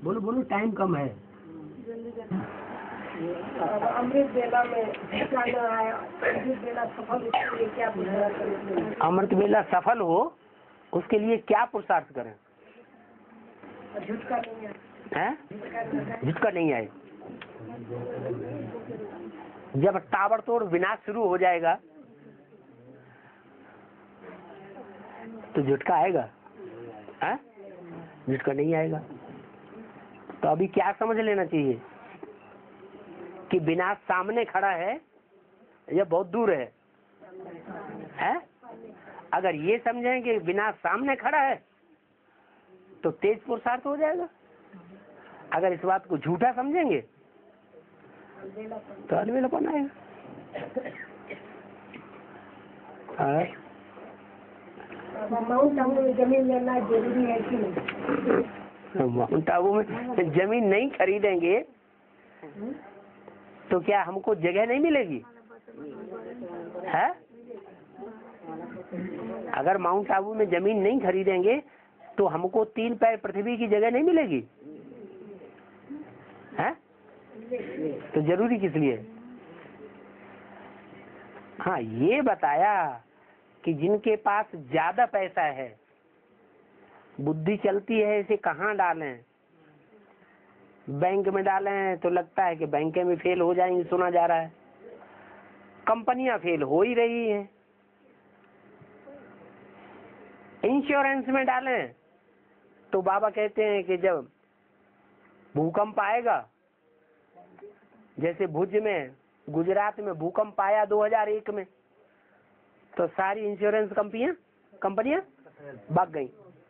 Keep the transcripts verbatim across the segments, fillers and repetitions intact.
बोलो बोलो, टाइम कम है। अमृत बेला में अमृत बेला सफल उसके लिए क्या पुरुषार्थ करें? अमृत बेला सफल हो उसके लिए क्या पुरुषार्थ करें? झुटका नहीं है, झुटका नहीं आए। जब ताबड़तोड़ विनाश शुरू हो जाएगा तो झुटका आएगा? है, झुटका नहीं आएगा। तो अभी क्या समझ लेना चाहिए कि विनाश सामने खड़ा है या बहुत दूर है? है? अगर ये समझें कि विनाश सामने खड़ा है तो तेज पुरुषार्थ हो जाएगा। अगर इस बात को झूठा समझेंगे तो अलबेलापन आएगा। माउंट आबू में जमीन लेना जरूरी है कि नहीं? माउंट आबू में जमीन नहीं खरीदेंगे तो क्या हमको जगह नहीं मिलेगी? है? अगर माउंट आबू में जमीन नहीं खरीदेंगे तो हमको तीन पैर पृथ्वी की जगह नहीं मिलेगी? है? तो जरूरी किस लिए? हाँ, ये बताया कि जिनके पास ज्यादा पैसा है, बुद्धि चलती है इसे कहाँ डालें। बैंक में डालें तो लगता है कि बैंक में फेल हो जाएंगे, सुना जा रहा है। कंपनियां फेल हो ही रही हैं। इंश्योरेंस में डालें तो बाबा कहते हैं कि जब भूकंप आएगा, जैसे भुज में गुजरात में भूकंप आया दो हज़ार एक में, तो सारी इंश्योरेंस कंपनियां कंपनियां भाग गई,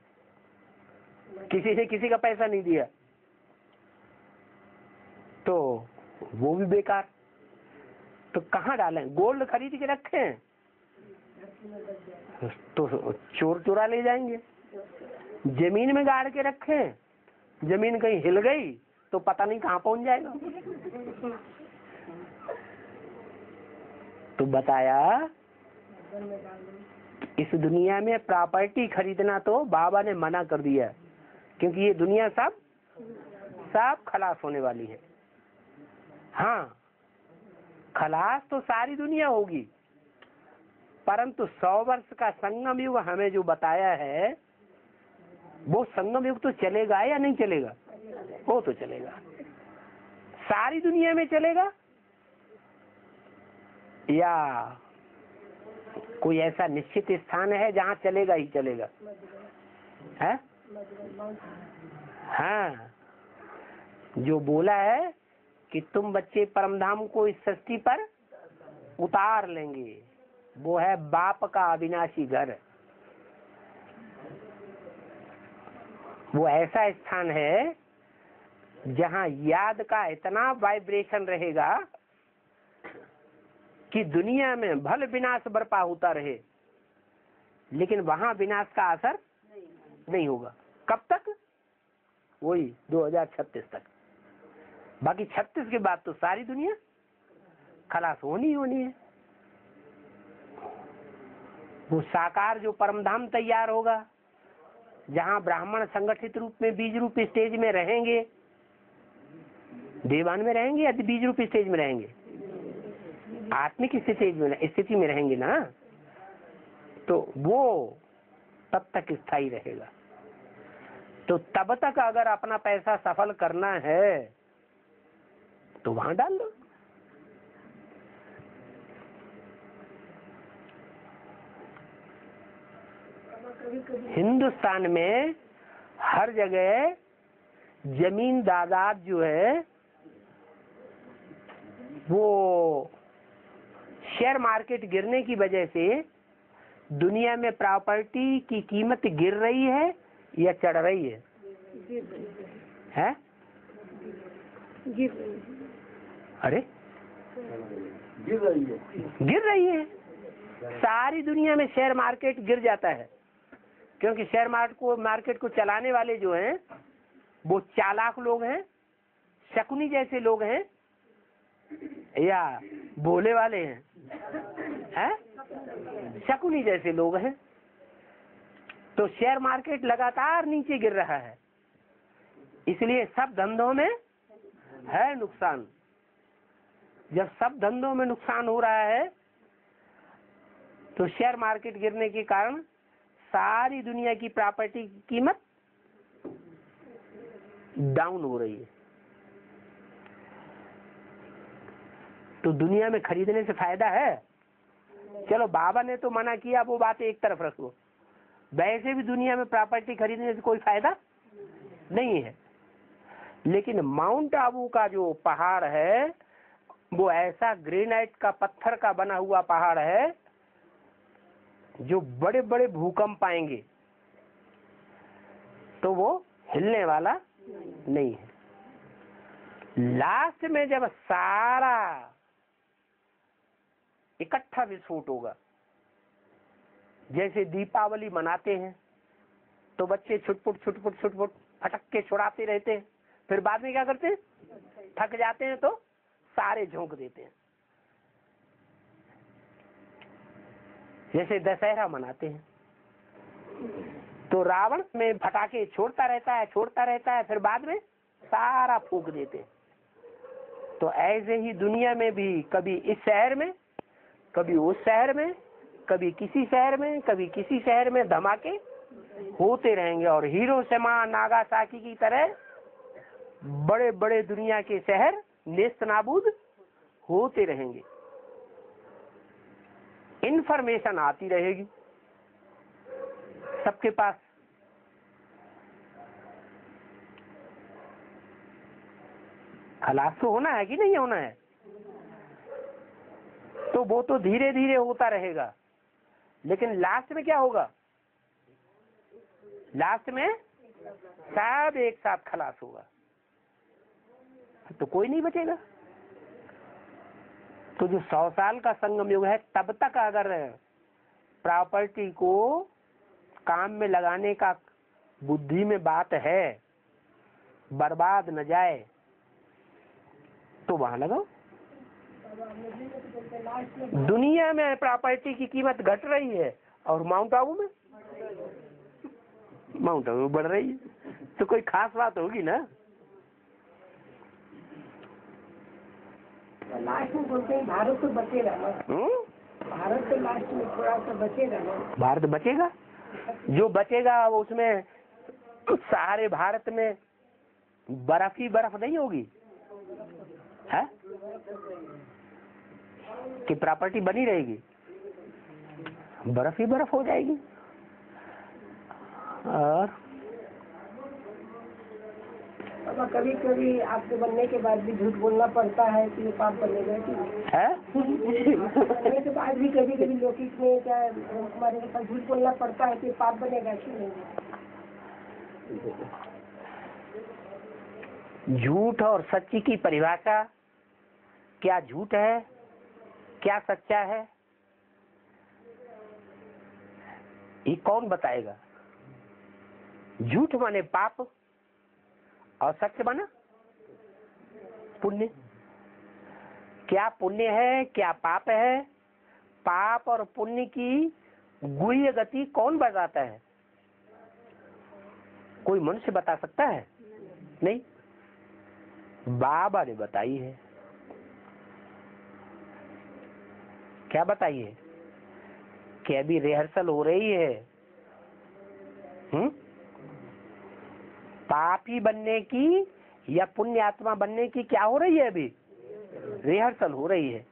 किसी से किसी का पैसा नहीं दिया, तो वो भी बेकार। तो कहाँ डालें? गोल्ड खरीद के रखें तो चोर चुरा ले जाएंगे। जमीन में गाड़ के रखें, जमीन कहीं हिल गई तो पता नहीं कहाँ पहुंच जाएगा। तो बताया इस दुनिया में प्रॉपर्टी खरीदना तो बाबा ने मना कर दिया, क्योंकि ये दुनिया सब सब खलास होने वाली है। हाँ, खलास तो सारी दुनिया होगी, परंतु सौ वर्ष का संगम युग हमें जो बताया है वो संगम युग तो चलेगा या नहीं चलेगा? वो तो चलेगा। सारी दुनिया में चलेगा या कोई ऐसा निश्चित स्थान है जहाँ चलेगा ही चलेगा? है? हाँ, जो बोला है कि तुम बच्चे परमधाम को इस सृष्टि पर उतार लेंगे, वो है बाप का अविनाशी घर। वो ऐसा स्थान है जहाँ याद का इतना वाइब्रेशन रहेगा कि दुनिया में भल विनाश बरपा होता रहे, लेकिन वहां विनाश का असर नहीं होगा। कब तक? वही दो हज़ार छत्तीस तक। बाकी छत्तीस के बाद तो सारी दुनिया खलास होनी होनी है। वो साकार जो परमधाम तैयार होगा, जहाँ ब्राह्मण संगठित रूप में बीज रूप स्टेज में रहेंगे, देवान में रहेंगे या बीज रूप स्टेज में रहेंगे? आत्मिक स्थिति में स्थिति में रहेंगे ना, तो वो तब तक स्थायी रहेगा। तो तब तक अगर अपना पैसा सफल करना है तो वहां डाल दो। हिंदुस्तान में हर जगह जमीन जायदाद जो है वो शेयर मार्केट गिरने की वजह से दुनिया में प्रॉपर्टी की कीमत गिर रही है या चढ़ रही है? है? अरे गिर रही है, गिर रही है। सारी दुनिया में शेयर मार्केट गिर जाता है, क्योंकि शेयर मार्केट को मार्केट को चलाने वाले जो हैं वो चालाक लोग हैं, शकुनी जैसे लोग हैं या भोले वाले हैं? हैं? शकुनी जैसे लोग हैं। तो शेयर मार्केट लगातार नीचे गिर रहा है। इसलिए सब धंधों में है नुकसान। जब सब धंधों में नुकसान हो रहा है तो शेयर मार्केट गिरने के कारण सारी दुनिया की प्रॉपर्टी की कीमत डाउन हो रही है। तो दुनिया में खरीदने से फायदा है? चलो बाबा ने तो मना किया, वो बात एक तरफ रखो। वैसे भी दुनिया में प्रॉपर्टी खरीदने से कोई फायदा नहीं है। लेकिन माउंट आबू का जो पहाड़ है वो ऐसा ग्रेनाइट का पत्थर का बना हुआ पहाड़ है जो बड़े बड़े भूकंप आएंगे तो वो हिलने वाला नहीं है। लास्ट में जब सारा इकट्ठा विस्फोट होगा, जैसे दीपावली मनाते हैं तो बच्चे छुटपुट छुटपुट छुटपुट फटक्के छुड़ाते रहते हैं, फिर बाद में क्या करते हैं, थक जाते हैं तो सारे झोंक देते हैं। जैसे दशहरा मनाते हैं तो रावण में फटाके छोड़ता रहता है छोड़ता रहता है फिर बाद में सारा फूंक देते हैं। तो ऐसे ही दुनिया में भी कभी इस शहर में, कभी उस शहर में, कभी किसी शहर में, कभी किसी शहर में धमाके होते रहेंगे। और हिरोशिमा नागासाकी की तरह बड़े बड़े दुनिया के शहर नेस्त नाबूद होते रहेंगे। इंफॉर्मेशन आती रहेगी सबके पास। खलास तो होना है कि नहीं होना है? तो वो तो धीरे धीरे होता रहेगा, लेकिन लास्ट में क्या होगा? लास्ट में सब एक साथ खलास होगा, तो कोई नहीं बचेगा। तो जो सौ साल का संगम युग है, तब तक अगर प्रॉपर्टी को काम में लगाने का बुद्धि में बात है, बर्बाद न जाए, तो वहां लगाओ। दुनिया में प्रॉपर्टी की कीमत घट रही है और माउंट आबू में माउंट आबू बढ़ रही है, तो कोई खास बात होगी ना। लास्ट में बोलते हैं भारत तो बचेगा ना। भारत तो लास्ट में थोड़ा सा बचेगा ना। भारत बचेगा, जो बचेगा वो उसमें सारे भारत में बर्फ ही बर्फ नहीं होगी है कि प्रॉपर्टी बनी रहेगी, बर्फ ही बर्फ हो जाएगी। और कभी कभी आपके बनने के बाद भी झूठ बोलना पड़ता है कि ये पाप बनेगा कि है बनने के बाद भी कभी कभी लौकिक में क्या हमारे के पास झूठ बोलना पड़ता है कि पाप बनेगा कि नहीं? झूठ और सच्ची की परिभाषा, क्या झूठ है क्या सच्चा है, ये कौन बताएगा? झूठ माने पाप और सत्य माना पुण्य। क्या पुण्य है क्या पाप है? पाप और पुण्य की गुह्य गति कौन बताता है? कोई मनुष्य बता सकता है? नहीं, बाबा ने बताई है। क्या बताई है? कि अभी रिहर्सल हो रही है, हम्म पापी बनने की या पुण्य आत्मा बनने की क्या हो रही है? अभी रिहर्सल हो रही है।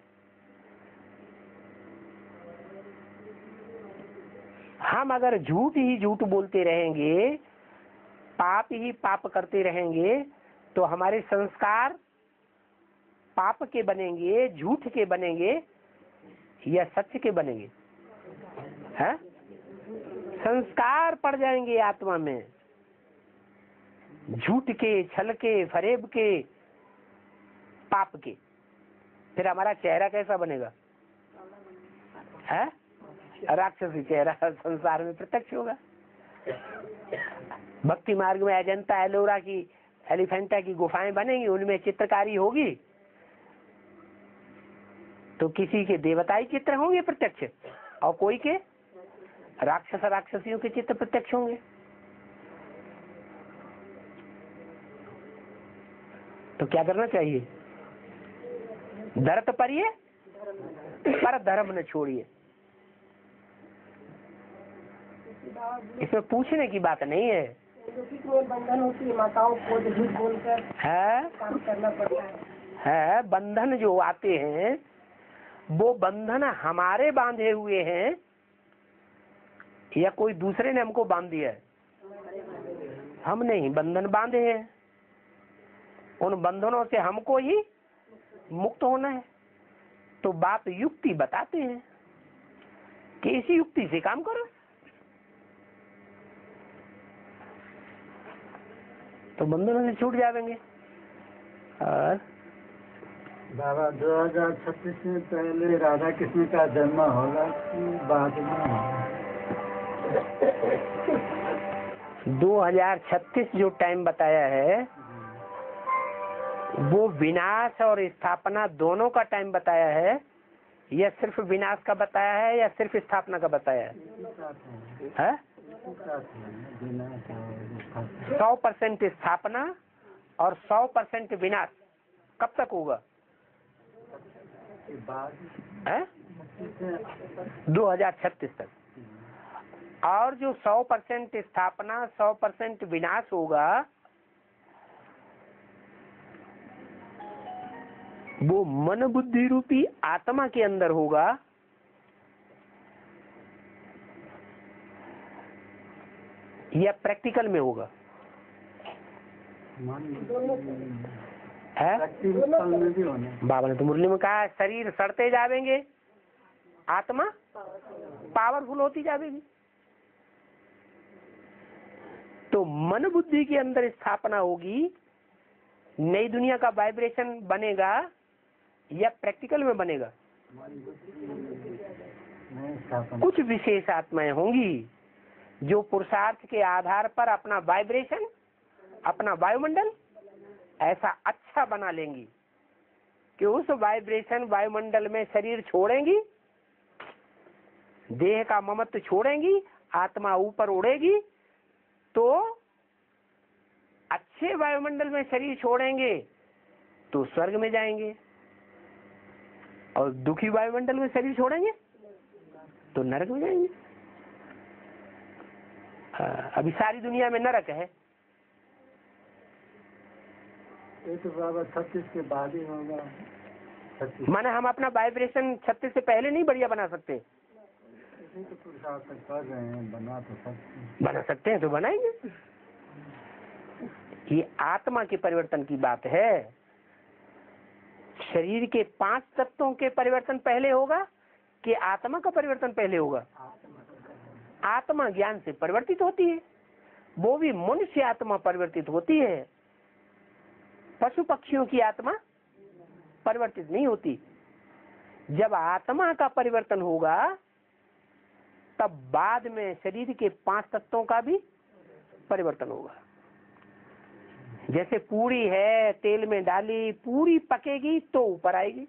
हम अगर झूठ ही झूठ बोलते रहेंगे, पाप ही पाप करते रहेंगे, तो हमारे संस्कार पाप के बनेंगे, झूठ के बनेंगे या सत्य के बनेंगे? हैं? संस्कार पड़ जाएंगे आत्मा में, झूठ के, छल के, फरेब के, पाप के। फिर हमारा चेहरा कैसा बनेगा? है राक्षसी चेहरा संसार में प्रत्यक्ष होगा। भक्ति मार्ग में अजंता एलोरा की, एलिफेंटा की गुफाएं बनेंगी, उनमें चित्रकारी होगी, तो किसी के देवताई चित्र होंगे प्रत्यक्ष और कोई के राक्षस राक्षसियों के चित्र प्रत्यक्ष होंगे। तो क्या करना चाहिए? धरत परिये पर धर्म न छोड़िए। इसमें पूछने की बात नहीं है। बंधन होती है, माताओं को झूठ बोलकर है काम करना पड़ता है। है बंधन जो आते हैं वो बंधन हमारे बांधे हुए हैं या कोई दूसरे ने हमको बांध दिया है? हमने ही बंधन बांधे हैं। उन बंधनों से हमको ही मुक्त होना है। तो बात युक्ति बताते हैं कि इसी युक्ति से काम करो। तो बंधनों से छूट जाएंगे। और बाबा दो हजार छत्तीस में पहले राधा कृष्ण का जन्म होगा कि बाद में होगा? दो हजार छत्तीस जो टाइम बताया है वो विनाश और स्थापना दोनों का टाइम बताया है या सिर्फ विनाश का बताया है या सिर्फ स्थापना का बताया है? सौ परसेंट स्थापना और सौ परसेंट विनाश कब तक होगा? दो हजार छत्तीस तक। और जो सौ परसेंट स्थापना सौ परसेंट विनाश होगा वो मन बुद्धि रूपी आत्मा के अंदर होगा या प्रैक्टिकल में होगा? है बाबा ने तो मुरली में कहा शरीर सड़ते जावेंगे, आत्मा पावरफुल होती जाएगी। तो मन बुद्धि के अंदर स्थापना होगी, नई दुनिया का वाइब्रेशन बनेगा या प्रैक्टिकल में बनेगा? कुछ विशेष आत्माएं होंगी जो पुरुषार्थ के आधार पर अपना वाइब्रेशन, अपना वायुमंडल ऐसा अच्छा बना लेंगी कि उस वाइब्रेशन वायुमंडल में शरीर छोड़ेंगी, देह का ममत्व छोड़ेंगी, आत्मा ऊपर उड़ेगी। तो अच्छे वायुमंडल में शरीर छोड़ेंगे तो स्वर्ग में जाएंगे और दुखी वायुमंडल में शरीर छोड़ेंगे तो नरक में जाएंगे। अभी सारी दुनिया में नरक है। ये तो बाबा छत्तीस के बाद ही होगा। माने हम अपना वाइब्रेशन छत्तीस से पहले नहीं बढ़िया बना सकते? तो पुरुषार्थ कर रहे हैं, बना तो सकते हैं। बना सकते हैं तो बनाएंगे। ये आत्मा के परिवर्तन की बात है। शरीर के पांच तत्वों के परिवर्तन पहले होगा कि आत्मा का परिवर्तन पहले होगा? आत्मा ज्ञान से परिवर्तित होती है, वो भी मनुष्य आत्मा परिवर्तित होती है। पशु पक्षियों की आत्मा परिवर्तित नहीं होती। जब आत्मा का परिवर्तन होगा तब बाद में शरीर के पांच तत्वों का भी परिवर्तन होगा। जैसे पूरी है, तेल में डाली, पूरी पकेगी तो ऊपर आएगी,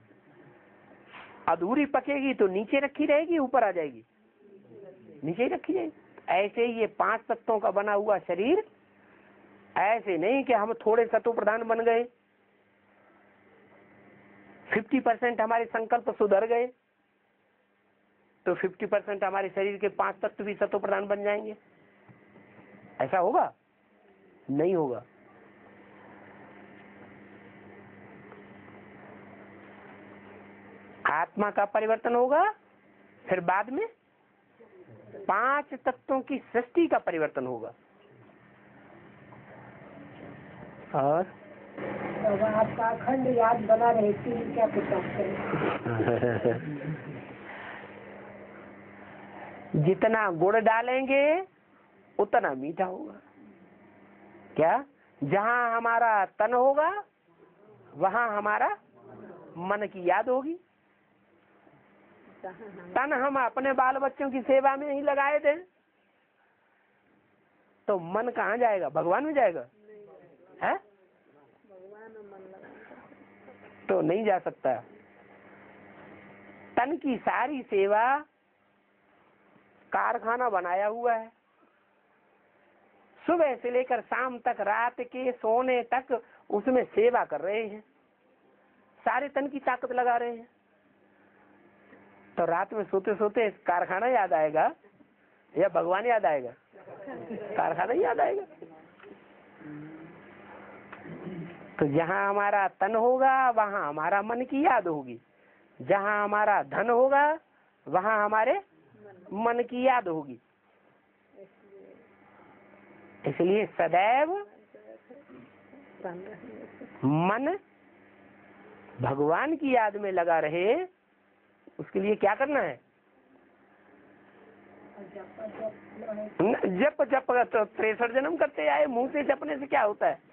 अधूरी पकेगी तो नीचे रखी रहेगी, ऊपर आ जाएगी, नीचे ही रखी जाएगी। ऐसे ही ये पांच तत्वों का बना हुआ शरीर, ऐसे नहीं कि हम थोड़े सत्व प्रधान बन गए, फिफ्टी परसेंट हमारे संकल्प सुधर गए तो फिफ्टी परसेंट हमारे शरीर के पांच तत्व भी सत्व प्रधान बन जाएंगे। ऐसा होगा? नहीं होगा। आत्मा का परिवर्तन होगा, फिर बाद में पांच तत्वों की सृष्टि का परिवर्तन होगा। और आपका अखंड याद बना रहे थे, क्या करें? जितना गुड़ डालेंगे उतना मीठा होगा। क्या? जहाँ हमारा तन होगा वहाँ हमारा मन की याद होगी। तन हम अपने बाल बच्चों की सेवा में ही लगाए थे तो मन कहाँ जाएगा? भगवान में जाएगा? है? तो नहीं जा सकता। तन की सारी सेवा कारखाना बनाया हुआ है, सुबह से लेकर शाम तक, रात के सोने तक उसमें सेवा कर रहे हैं, सारे तन की ताकत लगा रहे हैं। तो रात में सोते सोते कारखाना याद आएगा या भगवान याद आएगा? कारखाना याद आएगा। तो जहाँ हमारा तन होगा वहाँ हमारा मन की याद होगी, जहाँ हमारा धन होगा वहाँ हमारे मन की याद होगी। इसलिए सदैव मन भगवान की याद में लगा रहे, उसके लिए क्या करना है? जप जप तो तिरसठ जन्म करते आए, मुंह से जपने से क्या होता है?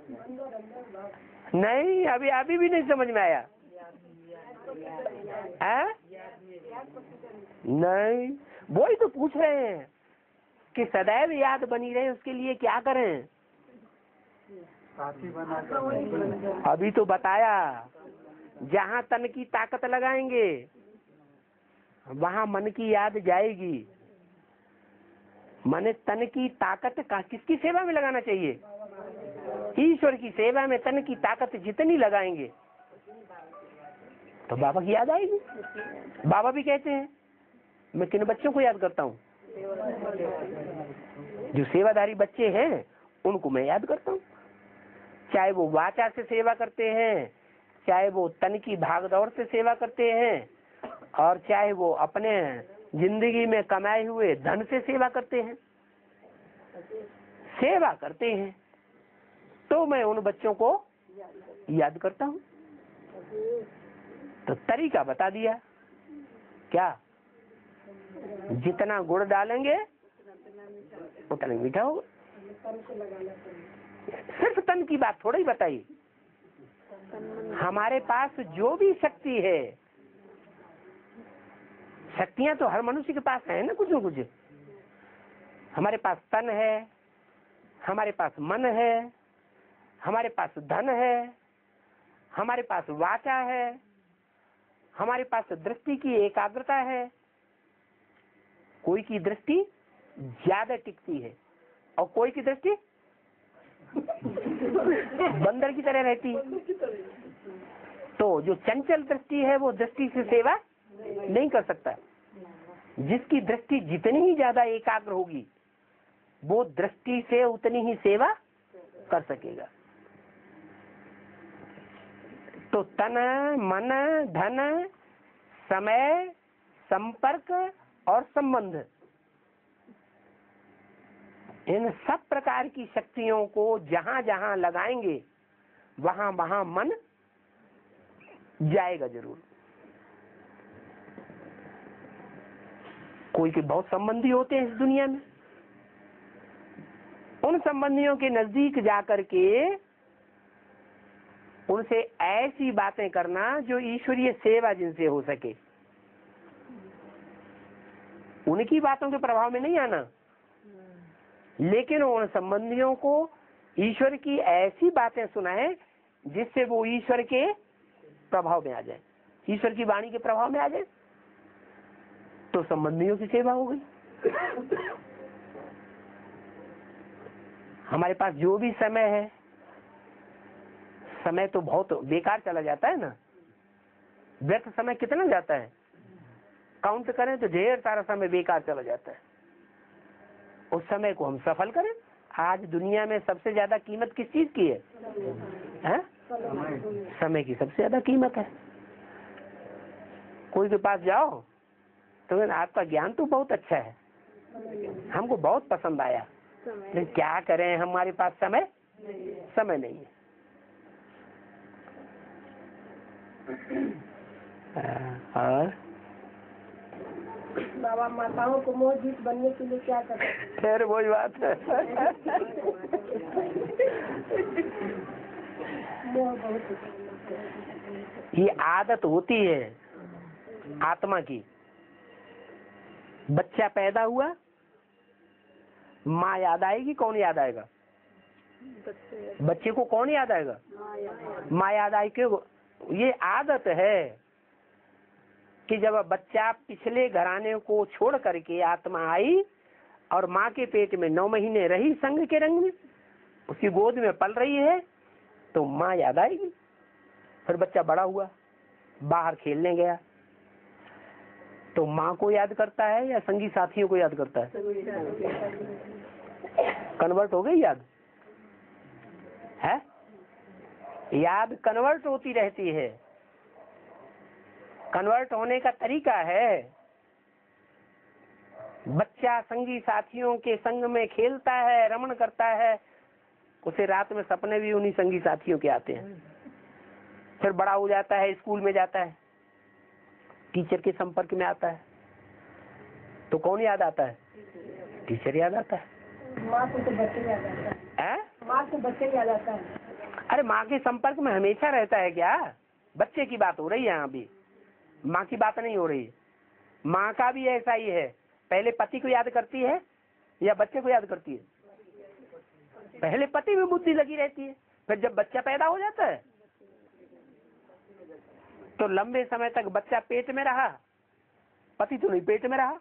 नहीं, अभी अभी भी नहीं समझ में आया है? नहीं, वो ही तो पूछ रहे हैं कि सदैव याद बनी रहे, उसके लिए क्या करें? अभी तो बताया, जहाँ तन की ताकत लगाएंगे वहाँ मन की याद जाएगी। मन तन की ताकत का किसकी सेवा में लगाना चाहिए? ईश्वर की सेवा में तन की ताकत जितनी लगाएंगे तो बाबा की याद आएगी। बाबा भी कहते हैं, मैं किन बच्चों को याद करता हूँ? जो सेवाधारी बच्चे हैं उनको मैं याद करता हूँ, चाहे वो वाचा से सेवा करते हैं, चाहे वो तन की भागदौड़ से सेवा करते हैं, और चाहे वो अपने जिंदगी में कमाए हुए धन से सेवा करते हैं। सेवा करते हैं तो मैं उन बच्चों को याद करता हूँ। तो तरीका बता दिया, क्या? जितना गुड़ डालेंगे उतना मीठा होगा। सिर्फ तन की बात थोड़ा ही बताई। हमारे पास जो भी शक्ति है, शक्तियां तो हर मनुष्य के पास है ना, कुछ न कुछ। हमारे पास तन है, हमारे पास मन है, हमारे पास धन है, हमारे पास वाचा है, हमारे पास दृष्टि की एकाग्रता है। कोई की दृष्टि ज्यादा टिकती है और कोई की दृष्टि बंदर की तरह रहती है। तो जो चंचल दृष्टि है वो दृष्टि से सेवा नहीं कर सकता। जिसकी दृष्टि जितनी ही ज्यादा एकाग्र होगी वो दृष्टि से उतनी ही सेवा कर सकेगा। तो तन, मन, धन, समय, संपर्क और संबंध, इन सब प्रकार की शक्तियों को जहां जहां लगाएंगे वहां वहां मन जाएगा जरूर। कोई के बहुत संबंधी होते हैं इस दुनिया में, उन संबंधियों के नजदीक जाकर के उनसे ऐसी बातें करना जो ईश्वरीय सेवा जिनसे हो सके। उनकी बातों के प्रभाव में नहीं आना, लेकिन उन संबंधियों को ईश्वर की ऐसी बातें सुनाए जिससे वो ईश्वर के प्रभाव में आ जाए, ईश्वर की वाणी के प्रभाव में आ जाए। तो संबंधियों की सेवा हो गई। हमारे पास जो भी समय है, समय तो बहुत बेकार चला जाता है ना। व्यर्थ समय कितना जाता है, काउंट करें तो ढेर सारा समय बेकार चला जाता है। उस समय को हम सफल करें। आज दुनिया में सबसे ज्यादा कीमत किस चीज की है, है? समय की सबसे ज्यादा कीमत है। कोई के पास जाओ तो आपका ज्ञान तो बहुत अच्छा है, हमको बहुत पसंद आया, लेकिन क्या करें, हमारे पास समय समय नहीं है। और बाबा, माताओं को मोहजीत बनने के लिए क्या करें? फिर वही बात है। ये आदत होती है आत्मा की। बच्चा पैदा हुआ, माँ याद आएगी, कौन याद आएगा? बच्चे को कौन याद आएगा? माँ याद आएगी। क्यों? ये आदत है कि जब बच्चा पिछले घराने को छोड़ करके आत्मा आई और माँ के पेट में नौ महीने रही संग के रंग में, उसकी गोद में पल रही है, तो माँ याद आएगी। फिर बच्चा बड़ा हुआ, बाहर खेलने गया, तो माँ को याद करता है या संगी साथियों को याद करता है? कन्वर्ट हो गई याद है? याद कन्वर्ट होती रहती है। कन्वर्ट होने का तरीका है, बच्चा संगी साथियों के संग में खेलता है, रमण करता है, उसे रात में सपने भी उन्हीं संगी साथियों के आते हैं। फिर बड़ा हो जाता है, स्कूल में जाता है, टीचर के संपर्क में आता है, तो कौन याद आता है? टीचर याद आता है। माँ को तो बच्चे याद आता है। माँ को बच्चे याद आता है। अरे माँ के संपर्क में हमेशा रहता है क्या? बच्चे की बात हो रही है यहाँ भी, माँ की बात नहीं हो रही। माँ का भी ऐसा ही है, पहले पति को याद करती है या बच्चे को याद करती है? पहले पति में बुद्धि लगी रहती है, फिर जब बच्चा पैदा हो जाता है तो लंबे समय तक बच्चा पेट में रहा, पति तो नहीं पेट में रहा,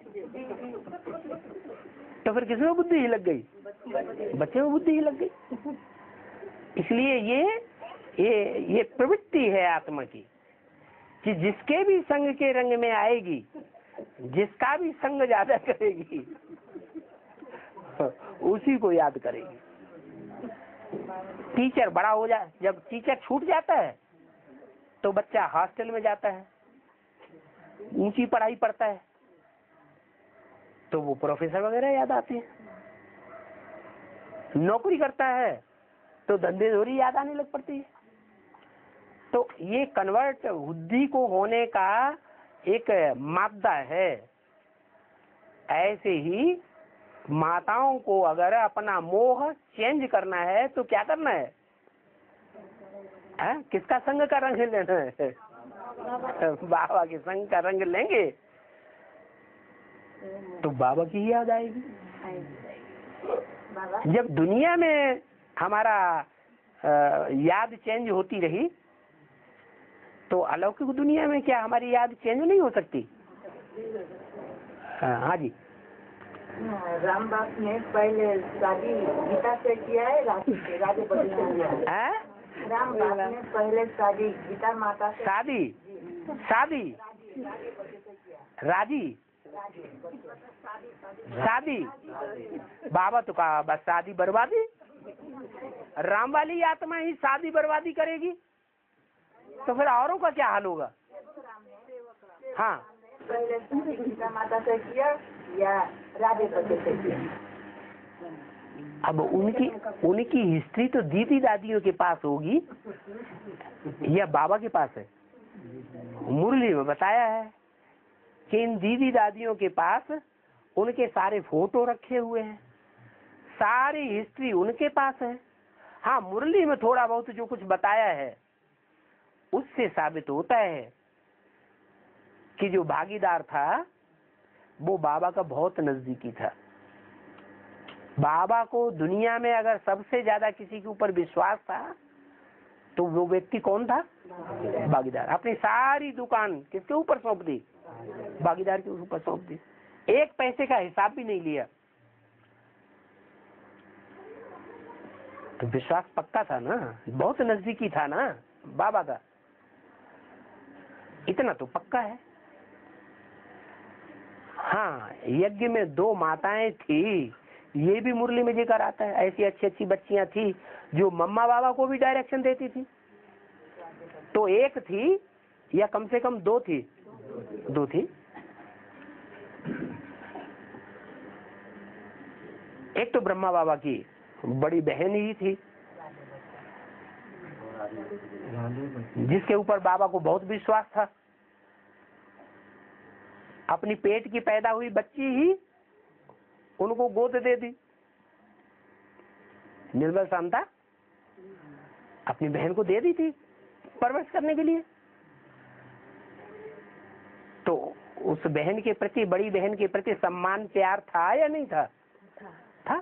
तो फिर किसमें बुद्धि ही लग गई? बच्चे में बुद्धि ही लग गई। इसलिए ये ये ये प्रवृत्ति है आत्मा की कि जिसके भी संग के रंग में आएगी, जिसका भी संग ज्यादा करेगी, उसी को याद करेगी। टीचर बड़ा हो जाए, जब टीचर छूट जाता है तो बच्चा हॉस्टल में जाता है, ऊंची पढ़ाई पढ़ता है, तो वो प्रोफेसर वगैरह याद आते हैं। नौकरी करता है तो धंधे धोरी याद आने लग पड़ती है। तो ये कन्वर्ट बुद्धि को होने का एक मादा है। ऐसे ही माताओं को अगर अपना मोह चेंज करना है तो क्या करना है? है? किसका संग का रंग लेना है? बाबा के संग का रंग लेंगे तो बाबा की ही याद आएगी। जब दुनिया में हमारा याद चेंज होती रही तो अलौकिक दुनिया में क्या हमारी याद चेंज नहीं हो सकती? हाँ जी। रामदास ने पहले शादी गीता से किया है, राधे से राधे पति से किया है। रामदास ने पहले शादी गीता माता से। शादी शादी राजी शादी बाबा तो कहा बस शादी बर्बादी। राम वाली आत्मा ही शादी बर्बादी करेगी तो फिर औरों का क्या हाल होगा? हाँ, पहले शादी गीता माता से किया या राधे पति से किया? अब उनकी उनकी हिस्ट्री तो दीदी दादियों के पास होगी या बाबा के पास है? मुरली में बताया है कि इन दीदी दादियों के पास उनके सारे फोटो रखे हुए हैं, सारी हिस्ट्री उनके पास है। हाँ, मुरली में थोड़ा बहुत जो कुछ बताया है उससे साबित होता है कि जो भागीदार था वो बाबा का बहुत नजदीकी था। बाबा को दुनिया में अगर सबसे ज्यादा किसी के ऊपर विश्वास था तो वो व्यक्ति कौन था? भागीदार। अपनी सारी दुकान किसके ऊपर सौंप दी? भागीदार के ऊपर सौंप दी। एक पैसे का हिसाब भी नहीं लिया। तो विश्वास पक्का था ना, बहुत नजदीकी था ना बाबा का, इतना तो पक्का है। हाँ, यज्ञ में दो माताएं थी, ये भी मुरली में जिक्र आता है। ऐसी अच्छी अच्छी बच्चियां थी जो मम्मा बाबा को भी डायरेक्शन देती थी। तो एक थी या कम से कम दो थी? दो थी। एक तो ब्रह्मा बाबा की बड़ी बहन ही थी जिसके ऊपर बाबा को बहुत विश्वास था। अपनी पेट की पैदा हुई बच्ची ही उनको गोद दे दी। निर्बल शांता अपनी बहन को दे दी थी परवरिश करने के लिए। तो उस बहन के प्रति, बड़ी बहन के प्रति सम्मान प्यार था या नहीं था? था।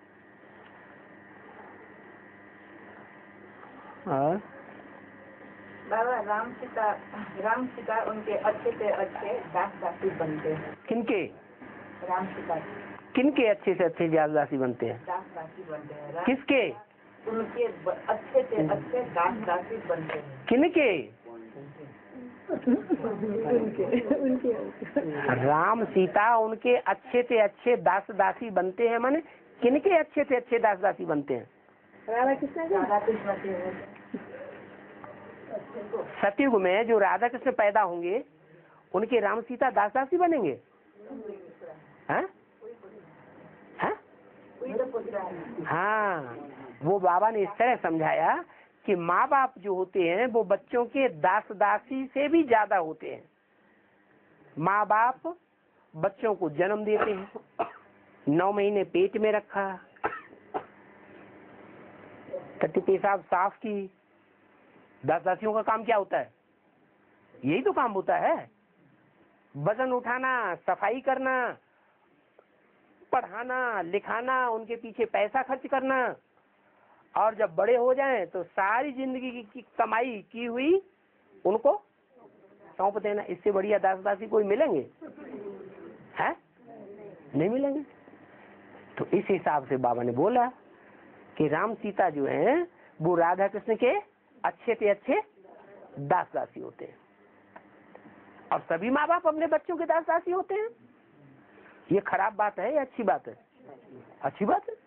और बाबा राम सीता राम सीता उनके अच्छे से अच्छे दास दासी बनते हैं। किनके? राम सीता किनके अच्छे से अच्छे दास दासी बनते हैं? दास दासी बनते हैं। रा- किसके? उनके ब- अच्छे से अच्छे दास दासी बनते हैं। किनके? राम सीता उनके अच्छे से अच्छे दास दासी बनते हैं। माने किनके अच्छे से अच्छे दास दासी बनते हैं? राधा कृष्ण राधा कृष्ण के सतयुग में जो राधा कृष्ण पैदा होंगे उनके राम सीता दास दासी बनेंगे? हैं? हैं? कोई तो पूछ रहा है। हाँ, वो बाबा ने इस तरह समझाया कि माँ बाप जो होते हैं वो बच्चों के दास दासी से भी ज्यादा होते हैं। माँ बाप बच्चों को जन्म देते हैं, नौ महीने पेट में रखा, टट्टी पेशाब साफ की। दास दासियों का काम क्या होता है? यही तो काम होता है, वजन उठाना, सफाई करना, पढ़ाना लिखाना, उनके पीछे पैसा खर्च करना, और जब बड़े हो जाएं तो सारी जिंदगी की, की कमाई की हुई उनको सौंप देना। इससे बढ़िया दास दासी कोई मिलेंगे? हैं? नहीं मिलेंगे। तो इस हिसाब से बाबा ने बोला कि राम सीता जो हैं वो राधा कृष्ण के अच्छे से अच्छे दास दासी होते हैं, और सभी माँ बाप अपने बच्चों के दास दासी होते हैं। ये खराब बात है या अच्छी बात है? अच्छी बात है।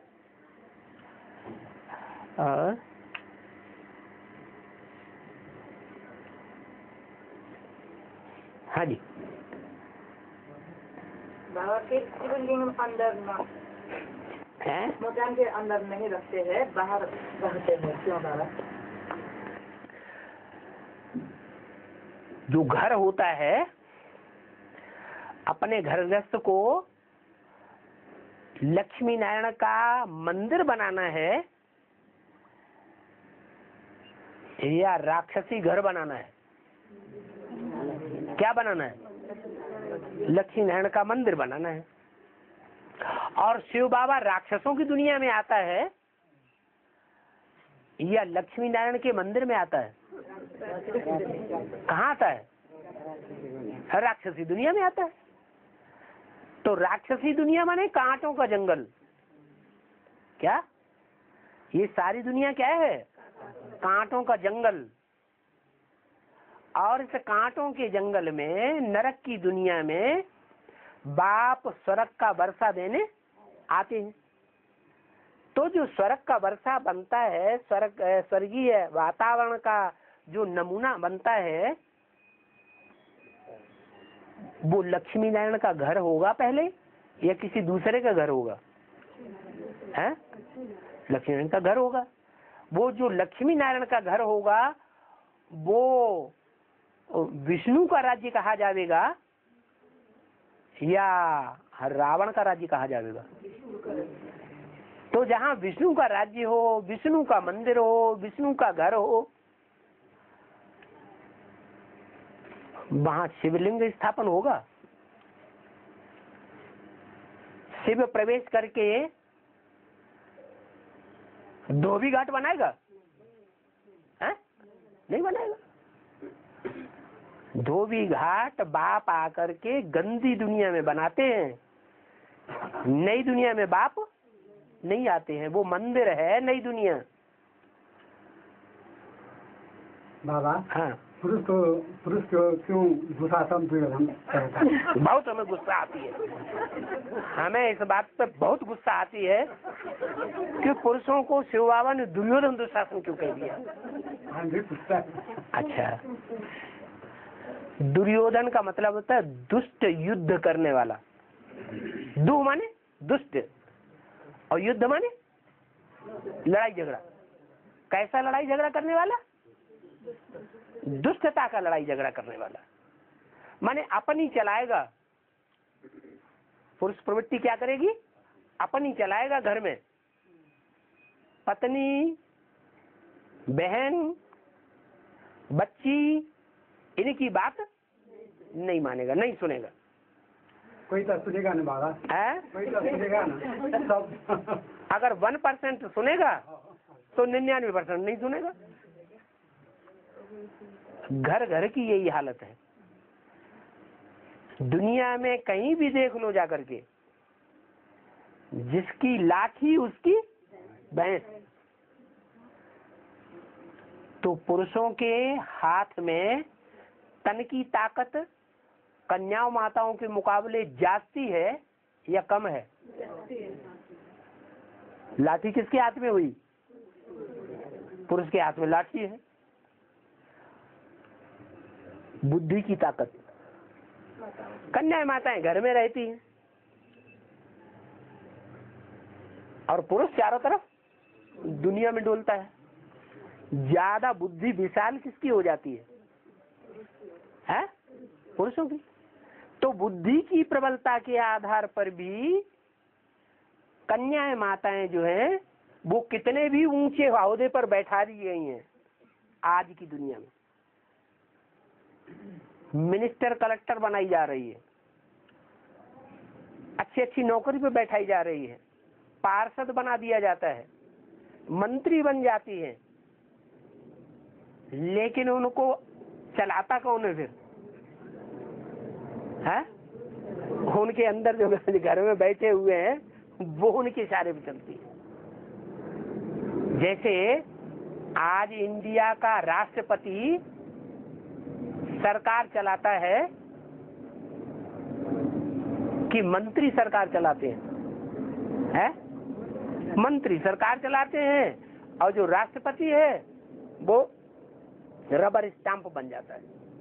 और हाँ जी, बाबा के शिवलिंग अंदर न- है मकान के अंदर नहीं रखते हैं, बाहर रखते हैं। क्यों बाबा? जो घर होता है, अपने घर गृहस्थ को लक्ष्मी नारायण का मंदिर बनाना है या राक्षसी घर बनाना है? क्या बनाना है? लक्ष्मी नारायण का मंदिर बनाना है। और शिव बाबा राक्षसों की दुनिया में आता है या लक्ष्मी नारायण के मंदिर में आता है? कहाँ आता है? राक्षसी दुनिया में आता है। तो राक्षसी दुनिया माने कांटों का जंगल। क्या ये सारी दुनिया क्या है? कांटों का जंगल। और इस कांटों के जंगल में, नरक की दुनिया में बाप स्वर्ग का वर्षा देने आते हैं। तो जो स्वर्ग का वर्षा बनता है, स्वर्ग स्वर्गीय वातावरण का जो नमूना बनता है, वो लक्ष्मी नारायण का घर होगा पहले या किसी दूसरे का घर होगा? है लक्ष्मी नारायण का घर होगा। वो जो लक्ष्मी नारायण का घर होगा वो विष्णु का राज्य कहा जाएगा या रावण का राज्य कहा जाएगा? तो जहाँ विष्णु का राज्य हो, विष्णु का मंदिर हो, विष्णु का घर हो, वहाँ शिवलिंग स्थापन होगा। शिव प्रवेश करके धोबी घाट बनाएगा? है? नहीं बनाएगा। धोबी घाट बाप आकर के गंदी दुनिया में बनाते हैं, नई दुनिया में बाप नहीं आते हैं। वो मंदिर है नई दुनिया। बाबा, हाँ, पुरुष को पुरुष को क्यों दुशासन दुर्योधन कहता है? बहुत हमें गुस्सा आती है। हमें इस बात पे बहुत गुस्सा आती है कि पुरुषों को शिव बाबा ने दुर्योधन दुशासन क्यों कह दिया? हाँ जी, पूछता है। अच्छा, दुर्योधन का मतलब होता है दुष्ट युद्ध करने वाला। दु माने दुष्ट और युद्ध माने लड़ाई झगड़ा। कैसा लड़ाई झगड़ा करने वाला? दुष्टता का लड़ाई झगड़ा करने वाला। माने अपनी चलाएगा। पुरुष प्रवृत्ति क्या करेगी? अपनी चलाएगा। घर में पत्नी, बहन, बच्ची, इनकी बात नहीं मानेगा, नहीं सुनेगा। कोई तो सुनेगा ना बाबा, है? कोई तो सुनेगा ना सब। अगर वन परसेंट सुनेगा तो निन्यानवे परसेंट नहीं सुनेगा। घर घर की यही हालत है। दुनिया में कहीं भी देख लो जाकर के, जिसकी लाठी उसकी भैंस। तो पुरुषों के हाथ में तन की ताकत कन्याओं माताओं के मुकाबले जास्ती है या कम है? लाठी किसके हाथ में हुई? पुरुष के हाथ में लाठी है। बुद्धि की ताकत कन्याएं माताएं घर में रहती हैं और पुरुष चारों तरफ दुनिया में डोलता है। ज्यादा बुद्धि विशाल किसकी हो जाती है? है पुरुषों की। तो बुद्धि की प्रबलता के आधार पर भी कन्याएं माताएं जो हैं वो कितने भी ऊंचे ओहदे पर बैठा दी गई हैं आज की दुनिया में। मिनिस्टर कलेक्टर बनाई जा रही है, अच्छी अच्छी नौकरी पे बैठाई जा रही है, पार्षद बना दिया जाता है, मंत्री बन जाती है, लेकिन उनको चलाता कौन है फिर? है उनके अंदर जो घर में बैठे हुए हैं वो उनके इशारे पे चलती है। जैसे आज इंडिया का राष्ट्रपति सरकार चलाता है कि मंत्री सरकार चलाते हैं? है मंत्री सरकार चलाते हैं और जो राष्ट्रपति है वो रबर स्टैंप बन जाता है।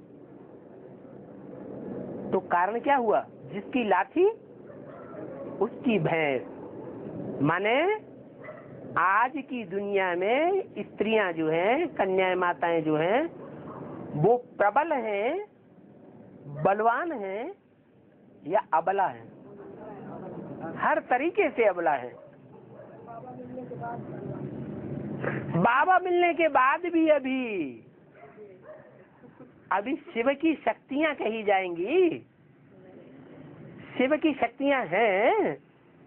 तो कारण क्या हुआ? जिसकी लाठी उसकी भैंस। माने आज की दुनिया में स्त्रियां जो हैं, कन्याएं माताएं जो हैं वो प्रबल हैं, बलवान हैं या अबला हैं? हर तरीके से अबला हैं। बाबा मिलने के बाद भी अभी अभी शिव की शक्तियां कही जाएंगी। शिव की शक्तियां हैं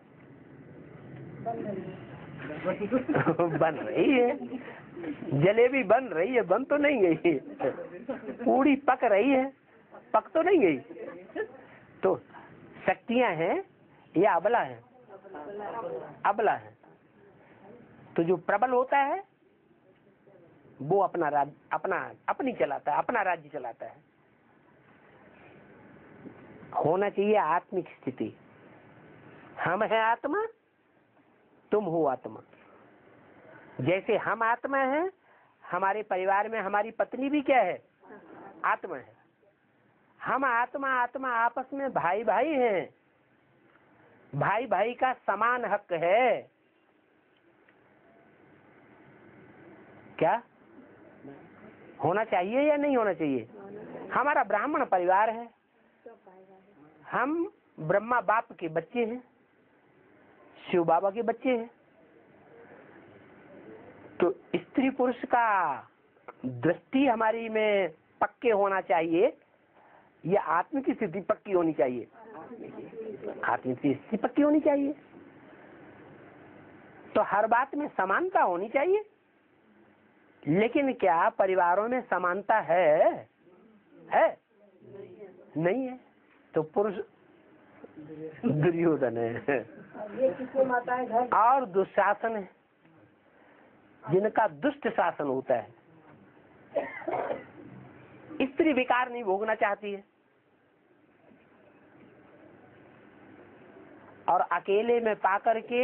बन रही है, जलेबी बन रही है, बन तो नहीं गई। पूरी पक रही है, पक तो नहीं गई। तो शक्तियां हैं या अबला है? अबला है। तो जो प्रबल होता है वो अपना राज्य अपना अपनी चलाता है, अपना राज्य चलाता है। होना चाहिए आत्मिक स्थिति। हम हैं आत्मा, तुम हो आत्मा। जैसे हम आत्मा हैं, हमारे परिवार में हमारी पत्नी भी क्या है? आत्मा है। हम आत्मा आत्मा आपस में भाई भाई हैं। भाई भाई का समान हक है। क्या होना चाहिए या नहीं होना चाहिए? हमारा ब्राह्मण परिवार है, हम ब्रह्मा बाप के बच्चे हैं, शिव बाबा के बच्चे हैं। तो स्त्री पुरुष का दृष्टि हमारी में पक्के होना चाहिए या आत्मिक स्थिति पक्की होनी चाहिए? आत्मिक स्थिति पक्की होनी चाहिए। तो हर बात में समानता होनी चाहिए। लेकिन क्या परिवारों में समानता है? है नहीं है। तो पुरुष दुर्योधन है और दुशासन है, जिनका दुष्ट शासन होता है। स्त्री विकार नहीं भोगना चाहती है और अकेले में पाकर के,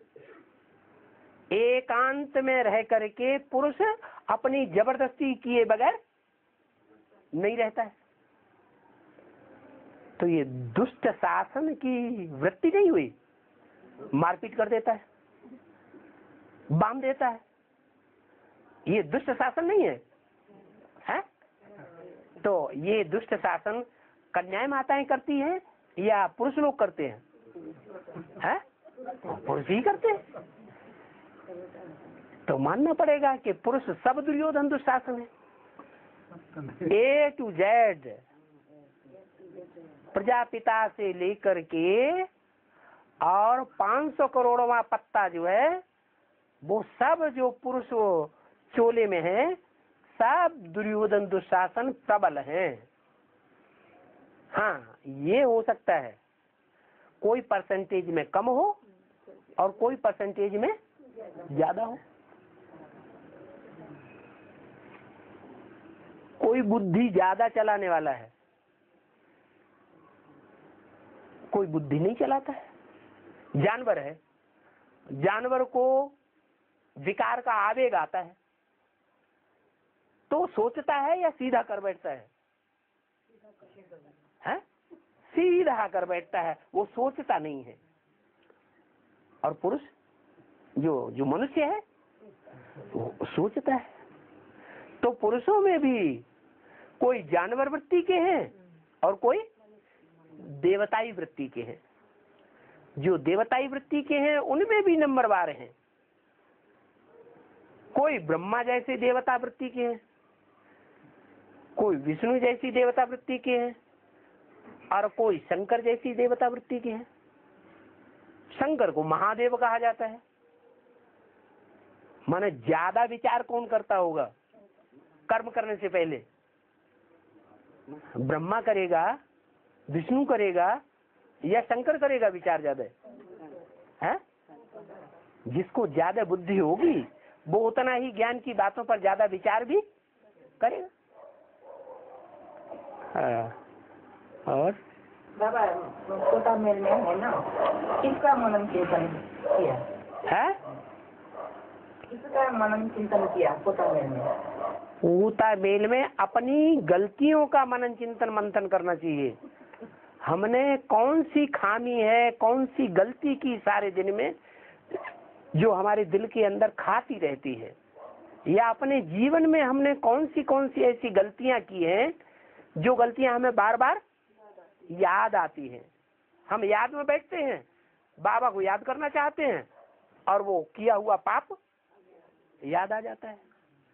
एकांत में रह करके पुरुष अपनी जबरदस्ती किए बगैर नहीं रहता है। तो ये दुष्ट शासन की वृत्ति नहीं हुई, मारपीट कर देता है, बांध देता है। ये दुष्ट शासन नहीं है, है? तो ये दुष्ट शासन कन्याएं माताएं करती हैं या पुरुष लोग करते हैं? है? पुरुष ही करते हैं। तो मानना पड़ेगा कि पुरुष सब दुर्योधन दुशासन है। ए टू जेड, प्रजापिता से लेकर के और पांच सौ करोड़वा पत्ता जो है वो सब जो पुरुष चोले में है, सब दुर्योधन दुशासन प्रबल हैं। हाँ, ये हो सकता है कोई परसेंटेज में कम हो और कोई परसेंटेज में ज्यादा हो। कोई बुद्धि ज्यादा चलाने वाला है, कोई बुद्धि नहीं चलाता है। जानवर है, जानवर को विकार का आवेग आता है तो सोचता है या सीधा कर बैठता है? है? सीधा कर बैठता है, वो सोचता नहीं है। और पुरुष जो जो मनुष्य है वो सोचता है। तो पुरुषों में भी कोई जानवर वृत्ति के हैं और कोई देवताई वृत्ति के हैं। जो देवताई वृत्ति के हैं उनमें भी नंबरवार हैं। कोई ब्रह्मा जैसे देवता वृत्ति के हैं, कोई विष्णु जैसी देवता वृत्ति के हैं और कोई शंकर जैसी देवता वृत्ति के हैं। शंकर को महादेव कहा जाता है। माने ज्यादा विचार कौन करता होगा कर्म करने से पहले? ब्रह्मा करेगा, विष्णु करेगा या शंकर करेगा विचार ज्यादा है? जिसको ज्यादा बुद्धि होगी वो उतना ही ज्ञान की बातों पर ज्यादा विचार भी करेगा। हाँ। और बाबा कोटा मेल में है ना, किसका मनन चिंतन किया है? किसका मनन चिंतन किया कोटा मेल में? कोटा मेल में अपनी गलतियों का मनन चिंतन मंथन करना चाहिए। हमने कौन सी खामी है, कौन सी गलती की सारे दिन में जो हमारे दिल के अंदर खाती रहती है, या अपने जीवन में हमने कौन सी कौन सी ऐसी गलतियां की हैं जो गलतियां हमें बार बार याद आती हैं। हम याद में बैठते हैं, बाबा को याद करना चाहते हैं और वो किया हुआ पाप याद आ जाता है।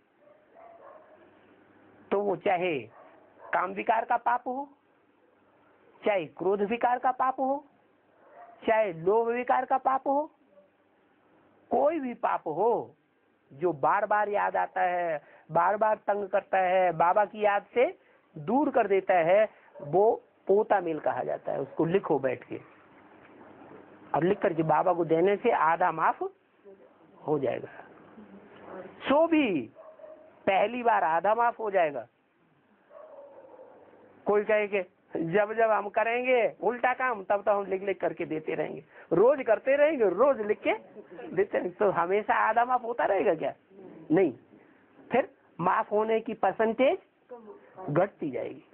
तो वो चाहे काम विकार का पाप हो, चाहे क्रोध विकार का पाप हो, चाहे लोभ विकार का पाप हो, कोई भी पाप हो जो बार बार याद आता है, बार बार तंग करता है, बाबा की याद से दूर कर देता है, वो पोता मेल कहा जाता है। उसको लिखो बैठ के, और लिख करके बाबा को देने से आधा माफ हो जाएगा। सो भी पहली बार आधा माफ हो जाएगा। कोई कहे कि जब जब हम करेंगे उल्टा काम तब तो हम लिख लिख करके देते रहेंगे, रोज करते रहेंगे, रोज लिख के देते रहेंगे, तो हमेशा आधा माफ होता रहेगा क्या? नहीं, फिर माफ होने की परसेंटेज घटती जाएगी।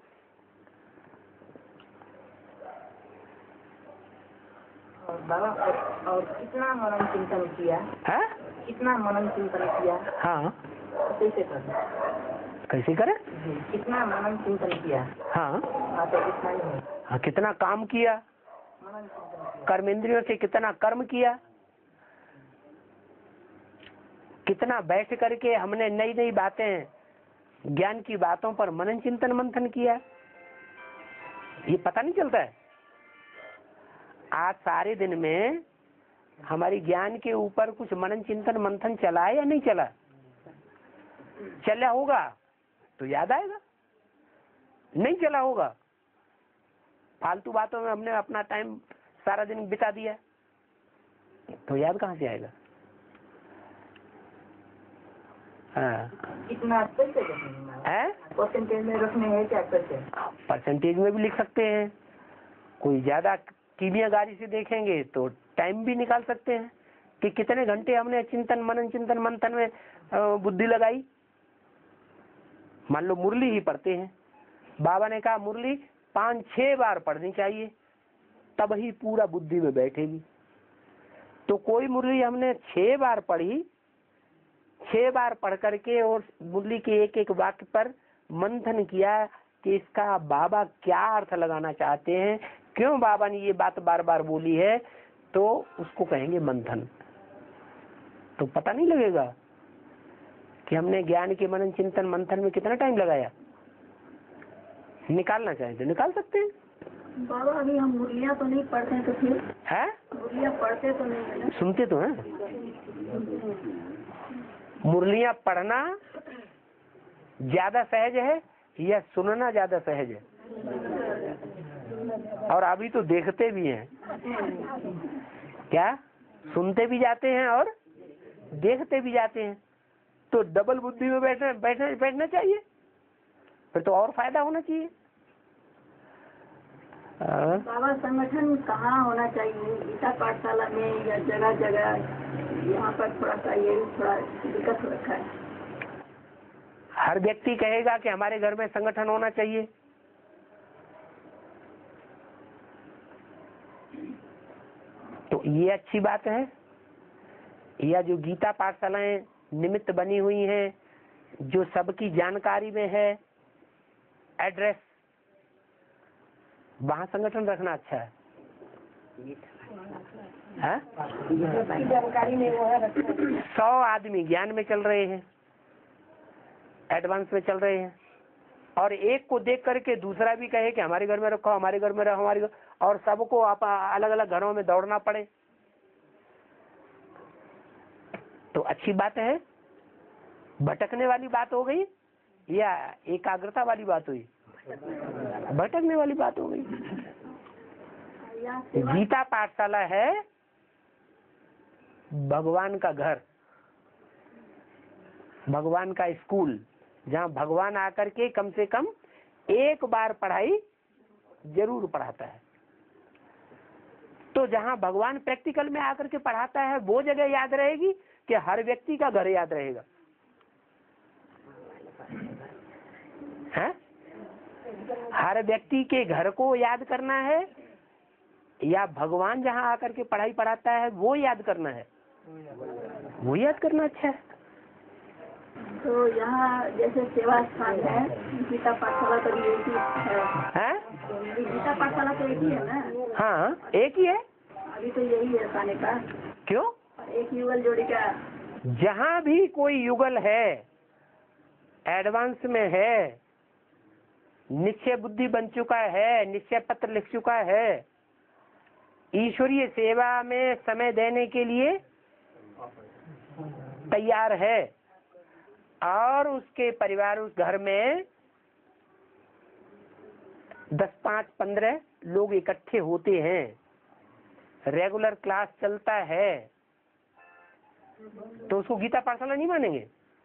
और बाबा और कितना मनन चिंतन किया है? कितना मनन चिंतन किया? हाँ, कैसे करें? कैसे करें? कितना मनन चिंतन किया? हाँ, हाँ तो इतना ही है। हाँ, कितना काम किया, मनन चिंतन किया। कर्मेंद्रियों से कितना कर्म किया, कितना बैठ करके हमने नई नई बातें, ज्ञान की बातों पर मनन चिंतन मंथन किया, ये पता नहीं चलता है। आज सारे दिन में हमारी ज्ञान के ऊपर कुछ मनन चिंतन मंथन चला है या नहीं चला? चला होगा तो याद आएगा, नहीं चला होगा फालतू बातों में हमने अपना टाइम सारा दिन बिता दिया तो याद कहाँ से आएगा? हाँ, कितना कैसे रखने है? परसेंटेज में रखने हैं क्या? कैसे परसेंटेज में भी लिख सकते हैं। कोई ज्यादा कीमिया गाड़ी से देखेंगे तो टाइम भी निकाल सकते हैं कि कितने घंटे हमने चिंतन मनन चिंतन मंथन में बुद्धि लगाई। मान लो मुरली ही पढ़ते हैं, बाबा ने कहा मुरली पांच छह बार पढ़नी चाहिए तब ही पूरा बुद्धि में बैठेगी। तो कोई मुरली हमने छह बार पढ़ी, छह बार पढ़ करके और मुरली के एक एक वाक्य पर मंथन किया कि इसका बाबा क्या अर्थ लगाना चाहते हैं, क्यों बाबा ने ये बात बार बार बोली है, तो उसको कहेंगे मंथन। तो पता नहीं लगेगा कि हमने ज्ञान के मनन चिंतन मंथन में कितना टाइम लगाया। निकालना चाहें तो निकाल सकते हैं। बाबा अभी हम मुरलियाँ तो नहीं पढ़ते हैं, तो फिर है मुरलियाँ पढ़ते तो नहीं है ना? सुनते तो हैं। मुरलियाँ पढ़ना ज्यादा सहज है या सुनना ज्यादा सहज है? और अभी तो देखते भी हैं क्या? सुनते भी जाते हैं और देखते भी जाते हैं। तो डबल बुद्धि में बैठना बैठना बैठना चाहिए, फिर तो और फायदा होना चाहिए। बाबा संगठन कहाँ होना चाहिए, गीता पाठशाला में या जगह जगह? यहाँ पर थोड़ा सा ये थोड़ा दिक्कत हो रखा है। हर व्यक्ति कहेगा कि हमारे घर में संगठन होना चाहिए, तो ये अच्छी बात है। या जो गीता पाठशालाएं निमित्त बनी हुई हैं, जो सबकी जानकारी में है, एड्रेस, वहाँ संगठन रखना अच्छा है, है? जानकारी में वो है रखना। सौ आदमी ज्ञान में चल रहे हैं, एडवांस में चल रहे हैं, और एक को देख करके दूसरा भी कहे कि हमारे घर में रखो, हमारे घर में रखो, हमारे घर, और सबको आप अलग अलग घरों में दौड़ना पड़े, तो अच्छी बात है? भटकने वाली बात हो गई या एकाग्रता वाली बात हुई? भटकने वाली बात हो गई। गीता पाठशाला है भगवान का घर, भगवान का स्कूल, जहाँ भगवान आकर के कम से कम एक बार पढ़ाई जरूर पढ़ाता है। तो जहाँ भगवान प्रैक्टिकल में आकर के पढ़ाता है वो जगह याद रहेगी कि हर व्यक्ति का घर याद रहेगा, है? हर व्यक्ति के घर को याद करना है या भगवान जहाँ आकर के पढ़ाई पढ़ाता है वो याद करना है? वो याद करना अच्छा है। तो यहाँ जैसे सेवा स्थान है, गीता पाठशाला तो एक ही है, है? गीता पाठशाला तो एक ही है ना? हाँ, एक ही है। अभी तो यही है खाने का। क्यों? एक युगल जोड़ी का। जहाँ भी कोई युगल है, एडवांस में है, निश्चय बुद्धि बन चुका है, निश्चय पत्र लिख चुका है, ईश्वरीय सेवा में समय देने के लिए तैयार है, और उसके परिवार उस घर में दस पाँच पंद्रह लोग इकट्ठे होते हैं, रेगुलर क्लास चलता है, तो उसको गीता पाठशाला नहीं मानेंगे?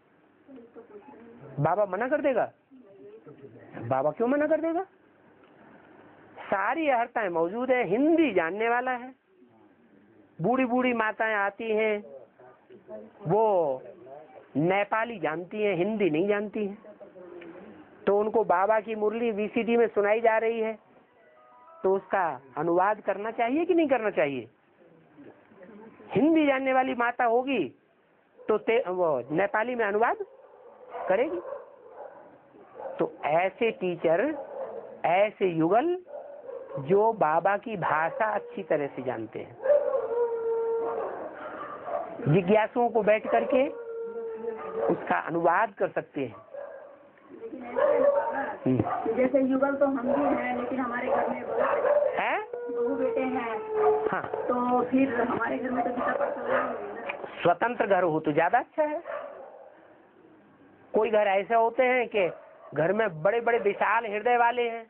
बाबा मना कर देगा? बाबा क्यों मना कर देगा? सारी अर्हताएं मौजूद है, हिंदी जानने वाला है, बूढ़ी बूढ़ी माताएं आती हैं, वो नेपाली जानती हैं, हिंदी नहीं जानती हैं, तो उनको बाबा की मुरली वीसीडी में सुनाई जा रही है, तो उसका अनुवाद करना चाहिए कि नहीं करना चाहिए? हिंदी जानने वाली माता होगी तो ते, वो नेपाली में अनुवाद करेगी। तो ऐसे टीचर, ऐसे युगल जो बाबा की भाषा अच्छी तरह से जानते हैं, जिज्ञासुओं को बैठ करके उसका अनुवाद कर सकते हैं। लेकिन ऐसा है ना बाबा, जैसे युगल तो हम भी हैं, लेकिन हमारे घर में बहू है? बहू बेटे हैं, हाँ, तो फिर हमारे घर में तो गीता पाठशाला नहीं होगी ना। स्वतंत्र घर हो तो ज्यादा अच्छा है। कोई घर ऐसे होते हैं कि घर में बड़े बड़े विशाल हृदय वाले हैं,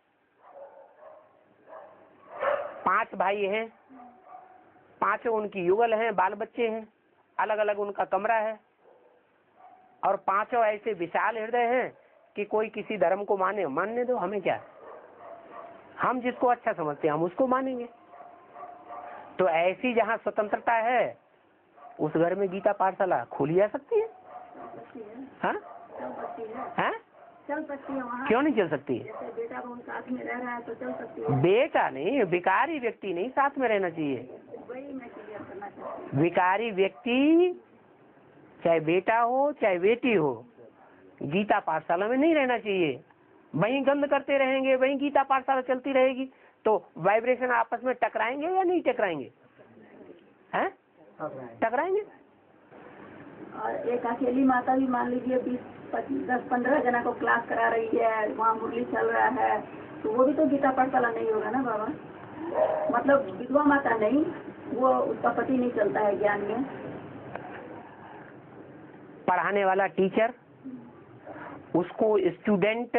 पांच भाई हैं, पांचों उनकी युगल हैं, बाल बच्चे हैं, अलग अलग उनका कमरा है, और पांचों ऐसे विशाल हृदय हैं कि कोई किसी धर्म को माने, मानने दो, हमें क्या, हम जिसको अच्छा समझते हैं हम उसको मानेंगे। तो ऐसी जहाँ स्वतंत्रता है उस घर में गीता पाठशाला खोली जा सकती है। हाँ? चल सकती है, हाँ? चल सकती है वहाँ। क्यों नहीं चल सकती है? जैसे बेटा बहू साथ में रह रहा है तो चल सकती है। बेटा नहीं, विकारी व्यक्ति नहीं साथ में रहना चाहिए। वही मैं क्लियर करना चाहती हूँ। विकारी व्यक्ति चाहे बेटा हो चाहे बेटी हो, गीता पाठशाला में नहीं रहना चाहिए। वहीं गंद करते रहेंगे, वहीं गीता पाठशाला चलती रहेगी, तो वाइब्रेशन आपस में टकराएंगे या नहीं टकराएंगे? हैं? टकराएंगे। और एक अकेली माता भी मान लीजिए बीस दस पंद्रह जना को क्लास करा रही है, वहाँ मुरली चल रहा है, तो वो भी तो गीता पाठशाला नहीं होगा ना बाबा? मतलब विधवा माता नहीं, वो उसका पति नहीं चलता है ज्ञान में। पढ़ाने वाला टीचर उसको स्टूडेंट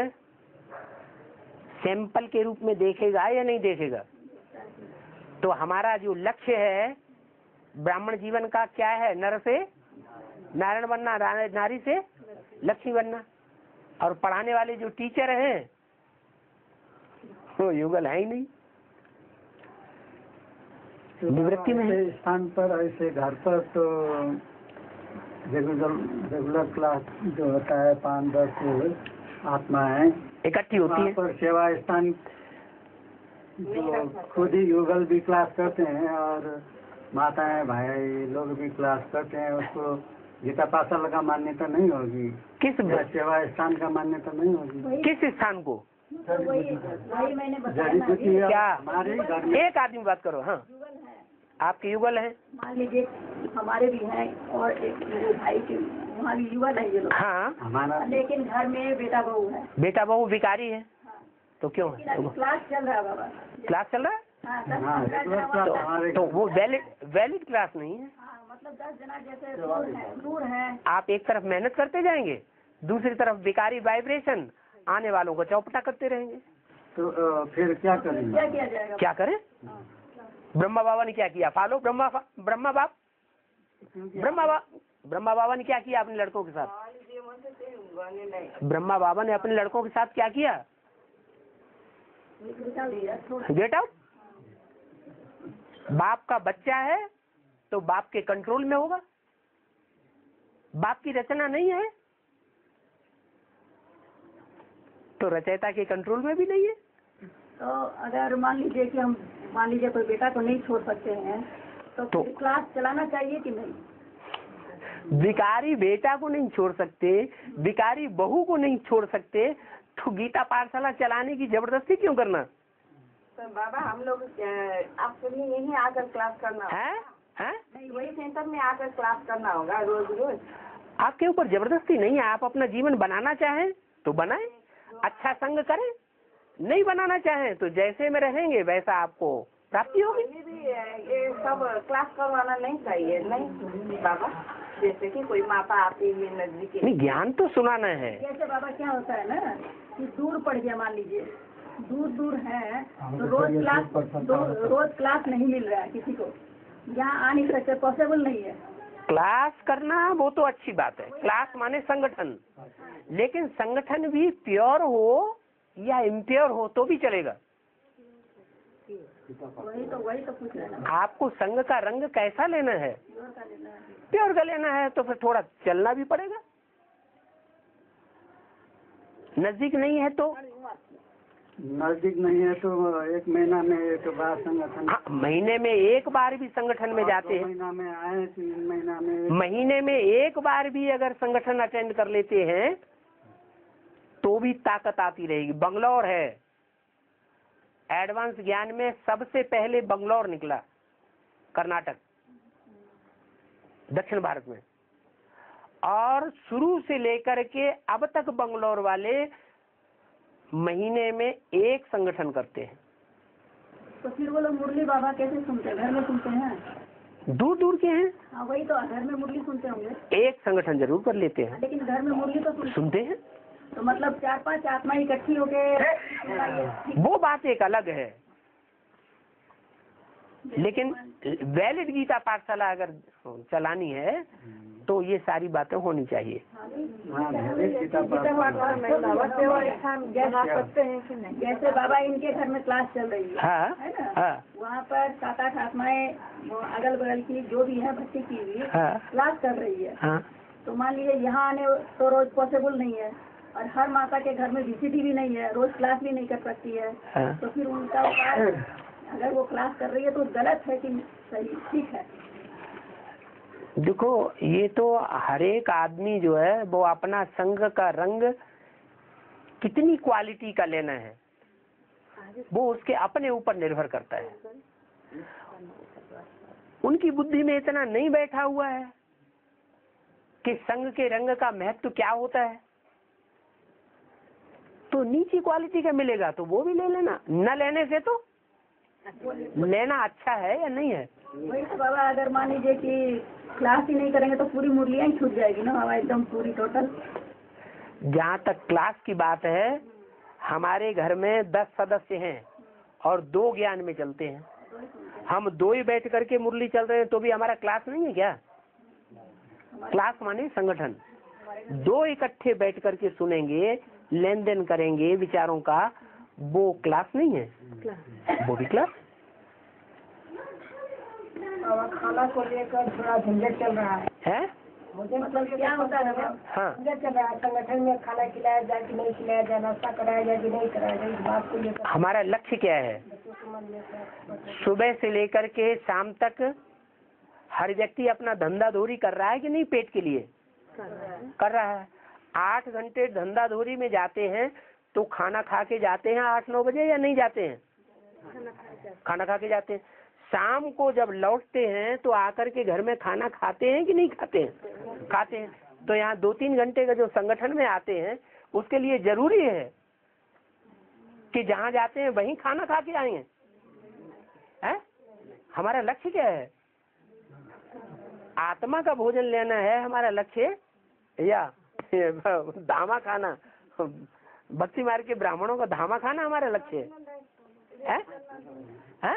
सैंपल के रूप में देखेगा या नहीं देखेगा? तो हमारा जो लक्ष्य है ब्राह्मण जीवन का क्या है? नर से नारायण बनना, नारी से लक्ष्मी बनना। और पढ़ाने वाले जो टीचर हैं वो युगल है ही नहीं, निवृत्ति में है। स्थान पर ऐसे घर पर तो रेगुलर रेगुलर क्लास जो होता है पाँच दस आत्माएं इकट्ठी होती वहाँ है। पर सेवा स्थान जो खुद ही युगल भी क्लास करते हैं और माताएं भाई लोग भी क्लास करते हैं, उसको गीता पाठशाला का मान्यता नहीं होगी, किस या सेवा स्थान का मान्यता नहीं होगी। किस स्थान को? वही वही मैंने बताया जड़ी ना, बूटी क्या? हमारे घर में एक आदमी बात करो। हाँ, युगल है। आपके युगल हैं? मान लीजिए हमारे भी हैं और एक मेरे भाई के वहाँ भी युगल है ये लोग, हाँ, हमारा लेकिन घर में बेटा बहू है। बेटा बहू भिखारी है तो क्यों लेकिन है? अभी क्लास चल रहा है बाबा। क्लास चल रहा है हाँ, दस हाँ, पंद्रह रेगुलर जना क्लास वहाँ- हमारे तो वो वैलिड वैलिड क्लास नहीं है। हाँ, मतलब दस जना जैसे दूर है दूर है। आप एक तरफ मेहनत करते जाएंगे, दूसरी तरफ बेकारी वाइब्रेशन आने वालों को चौपटा करते रहेंगे। तो अ, फिर क्या क्या करेंगे? किया जाएगा? क्या करें? ब्रह्मा बाबा ने क्या किया? फॉलो ब्रह्मा ब्रह्मा बाप ब्रह्मा बाबा ब्रह्मा बाबा ने क्या किया अपने लड़कों के साथ? ब्रह्मा बाबा ने अपने लड़कों के साथ क्या किया? Get out. बाप का बच्चा है तो बाप के कंट्रोल में होगा, बाप की रचना नहीं है तो रचयिता के कंट्रोल में भी नहीं है। तो अगर मान लीजिए कि हम मान लीजिए कोई बेटा को नहीं छोड़ सकते हैं तो, तो- फिर क्लास चलाना चाहिए कि नहीं? भिखारी बेटा को नहीं छोड़ सकते, भिखारी बहू को नहीं छोड़ सकते, तो गीता पाठशाला चलाने की जबरदस्ती क्यों करना तो बाबा हम लोग आपके लिए यही आकर क्लास करना है? हैं? नहीं, वही सेंटर में आकर क्लास करना होगा रोज रोज। आपके ऊपर जबरदस्ती नहीं है। आप अपना जीवन बनाना चाहें तो बनाएं, अच्छा संग करें, नहीं बनाना चाहें तो जैसे में रहेंगे वैसा आपको प्राप्ति होगी। ये भी ये सब क्लास करवाना नहीं चाहिए नहीं बाबा, जैसे कि कोई माता आती है नजदीक। नहीं, ज्ञान तो सुनाना है। जैसे बाबा क्या होता है ना कि दूर पड़ गया, मान लीजिए दूर दूर है तो रोज क्लास दो- रोज क्लास नहीं मिल रहा है किसी को, यहाँ आ नहीं सकते, पॉसिबल नहीं है। क्लास करना वो तो अच्छी बात है, क्लास माने संगठन, लेकिन संगठन भी प्योर हो या इम्प्योर हो तो भी चलेगा। वही तो वही तो पूछ रहे हैं ना, आपको संघ का रंग कैसा लेना है? प्योर का लेना है। प्योर का लेना है तो फिर थोड़ा चलना भी पड़ेगा। नजदीक नहीं है तो नजदीक नहीं है तो एक महीना में एक बार संगठन, हाँ, महीने में एक बार भी संगठन में जाते दो हैं, महीना में आए, तीन महीना में महीने में एक बार भी अगर संगठन अटेंड कर लेते हैं तो भी ताकत आती रहेगी। बंगलौर है, एडवांस ज्ञान में सबसे पहले बंगलौर निकला, कर्नाटक, दक्षिण भारत में, और शुरू से लेकर के अब तक बंगलौर वाले महीने में एक संगठन करते हैं। तो फिर वो लोग मुरली बाबा कैसे सुनते हैं? घर में सुनते हैं? दूर दूर के हैं, हाँ वही तो, घर में मुरली सुनते होंगे, एक संगठन जरूर कर लेते हैं, लेकिन घर में मुरली तो सुनते। सुनते हैं। तो मतलब चार पांच आत्मा इकट्ठी हो गए, वो बात एक अलग है, लेकिन वैलिड गीता पाठशाला अगर चलानी है तो ये सारी बातें होनी चाहिए। हाँ वैदिक गीता पाठ सकते हैं कि नहीं? जैसे बाबा इनके घर में क्लास चल रही है, हाँ है ना? हाँ वहाँ पर सात आठ आत्माएं अगल बगल की जो भी है भक्ति की भी हाँ क्लास कर रही है। हाँ तो मान लीजिए यहाँ आने तो रोज पॉसिबल नहीं है, और हर माता के घर में वीसीडी भी नहीं है, रोज क्लास भी नहीं कर सकती है, हाँ। तो फिर उनका उपाय, अगर वो क्लास कर रही है तो गलत है कि सही? ठीक है, देखो ये तो हर एक आदमी जो है वो अपना संघ का रंग कितनी क्वालिटी का लेना है वो उसके अपने ऊपर निर्भर करता है। उनकी बुद्धि में इतना नहीं बैठा हुआ है कि संघ के रंग का महत्व क्या होता है, तो नीची क्वालिटी का मिलेगा तो वो भी ले लेना, न लेने से तो लेना अच्छा है या नहीं है। वही तो बाबा, अगर मान लीजिए कि क्लास ही नहीं करेंगे तो पूरी मुरलियाँ ही छूट जाएगी ना बाबा, एकदम पूरी टोटल। जहाँ तक क्लास की बात है, हमारे घर में दस सदस्य हैं और दो ज्ञान में चलते हैं, हम दो ही बैठ करके मुरली चल रहे हैं तो भी हमारा क्लास नहीं है क्या? क्लास माने संगठन। दो इकट्ठे बैठ करके सुनेंगे, लेन देन करेंगे विचारों का, वो क्लास नहीं है? वो भी क्लास। और खाना को लेकर थोड़ा झंझट चल रहा है, है? मुझे मतलब क्या होता है ना, हाँ, झंझट चल रहा है। संगठन में खाना खिलाया जाए कि नहीं खिलाया जाए, नाश्ता कराया जाए कि नहीं कराया जाए, इस बात को लेकर हमारा लक्ष्य क्या है? बच्चों के मन में सुबह से लेकर के शाम तक हर व्यक्ति अपना धंधा धोरी कर रहा है कि नहीं? पेट के लिए कर रहा है। आठ घंटे धंधा धोरी में जाते हैं तो खाना खा के जाते हैं आठ नौ बजे या नहीं जाते हैं? खाना खा के जाते हैं। शाम को जब लौटते हैं तो आकर के घर में खाना खाते हैं कि नहीं खाते हैं? खाते हैं। तो यहाँ दो तीन घंटे का जो संगठन में आते हैं उसके लिए जरूरी है कि जहाँ जाते हैं वहीं खाना खा के आएंगे? है? हमारा लक्ष्य क्या है? आत्मा का भोजन लेना है हमारा लक्ष्य, या धामा खाना, भक्ति मार्ग के ब्राह्मणों का धामा खाना हमारा लक्ष्य है? है?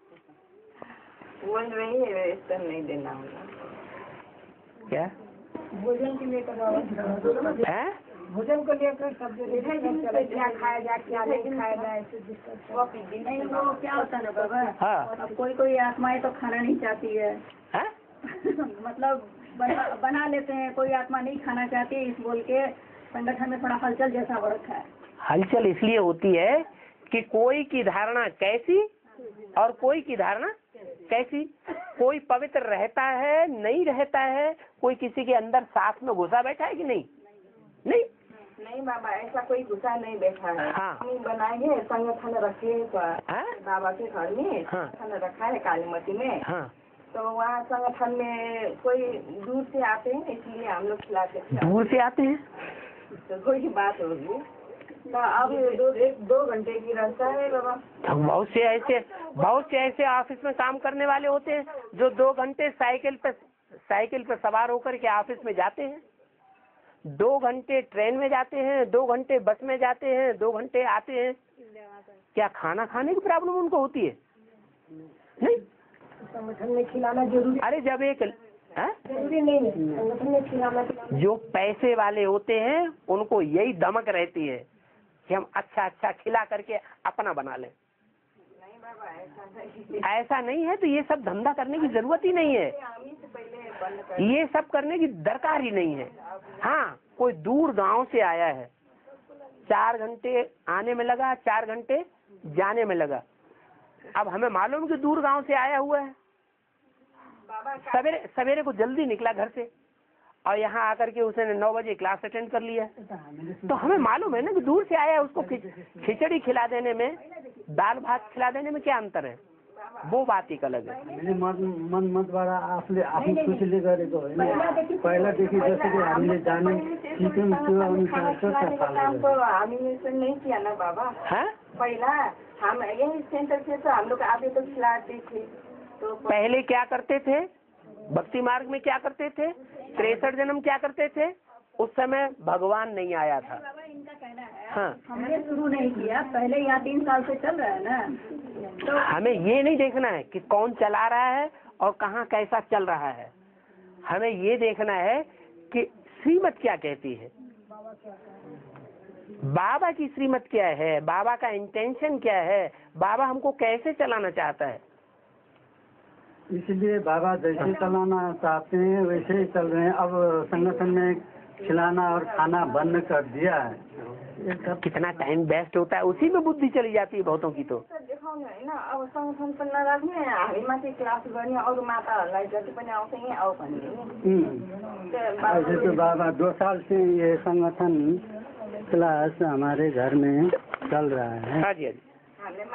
बोल रही है इस तरह नहीं देना होगा क्या भोजन के लेकर है? भोजन को लेकर सब जो क्या खाया जाए क्या नहीं खाया जाए, नहीं। वो क्या होता है ना बाबा, हाँ। अब कोई कोई आत्माएं तो खाना नहीं चाहती है, है? मतलब बना, बना लेते हैं, कोई आत्मा नहीं खाना चाहती है, इस बोल के संगठन में थोड़ा हलचल जैसा हो रखा है। हलचल इसलिए होती है कि कोई की धारणा कैसी और कोई की धारणा कैसी, कोई पवित्र रहता है नहीं रहता है, कोई किसी के अंदर साथ में घुसा बैठा है कि नहीं? नहीं नहीं बाबा, ऐसा कोई गुस्सा नहीं बैठा है। हाँ। हम बनाएंगे संगठन रखे है? बाबा के घर में हाँ। संगठन रखा है कालीमती में, हाँ। तो वहाँ संगठन में कोई दूर से आते हैं इसलिए हम लोग खिलाते हैं। दूर से आते हैं तो कोई बात होगी तो अब दो एक दो घंटे की रास्ता है बाबा। तो बहुत से ऐसे बहुत से ऐसे ऑफिस में काम करने वाले होते हैं जो दो घंटे साइकिल पे साइकिल पे सवार होकर के ऑफिस में जाते हैं, दो घंटे ट्रेन में जाते हैं, दो घंटे बस में जाते हैं, दो घंटे आते हैं। क्या खाना खाने की प्रॉब्लम उनको होती है? नहीं। संगठन में खिलाना जरूरी अरे जब एक है? जरूरी नहीं है, संगठन में खिलाना जो पैसे वाले होते हैं उनको यही दमक रहती है कि हम अच्छा अच्छा खिला करके अपना बना लें। नहीं बाबा, ऐसा नहीं। ऐसा नहीं है तो ये सब धंधा करने की जरूरत ही नहीं है, हम ही से पहले बंद कर ये सब करने की दरकार ही नहीं है। हाँ, कोई दूर गांव से आया है, चार घंटे आने में लगा, चार घंटे जाने में लगा। अब हमें मालूम कि दूर गांव से आया हुआ है, सवेरे सवेरे को जल्दी निकला घर से और यहाँ आकर के उसने नौ बजे क्लास अटेंड कर लिया, तो हमें मालूम है ना कि दूर से आया है, उसको खिचड़ी खिला देने में, दाल भात खिला देने में क्या अंतर है? वो बात एक अलग है। मन मन मत बड़ा आपले आपण सोचले गरेको होइन। पहिला देखि जसरी हामीले जाने सिक्यौँ त्यो अनुसार काम तो हमने से नहीं किया ना बाबा। है? पहला हम यही सेंटर से तो हम लोग आगे तो खिलाते थे। तो पहले क्या करते थे? भक्ति मार्ग में क्या करते थे? तिरसठ जन्म क्या करते थे? उस समय भगवान नहीं आया था। इनका कहना है हाँ, हमने शुरू नहीं किया, पहले यहाँ तीन साल से चल रहा है ना, तो हमें ये नहीं देखना है कि कौन चला रहा है और कहाँ कैसा चल रहा है, हमें ये देखना है कि श्रीमत क्या कहती है, बाबा की श्रीमत क्या है, बाबा का इंटेंशन क्या है, बाबा हमको कैसे चलाना चाहता है। इसलिए बाबा जैसे चलाना चाहते हैं वैसे ही चल रहे हैं। अब संगठन में खिलाना और खाना बंद कर दिया है। ये सब कितना टाइम वेस्ट होता है, उसी में बुद्धि चली जाती है बहुतों की। तो देखाउने होइन, अब संगठन पनि नराख्ने, हामी माथि क्लास गर्ने, अरू माताहरूलाई जति पनि आउँछ यहीँ आऊ भन्ने नि। हम्म। ऐसे तो बाबा दो साल से ये संगठन क्लास हमारे घर में चल रहा है। हाँ जी, हाँ जी। हामीले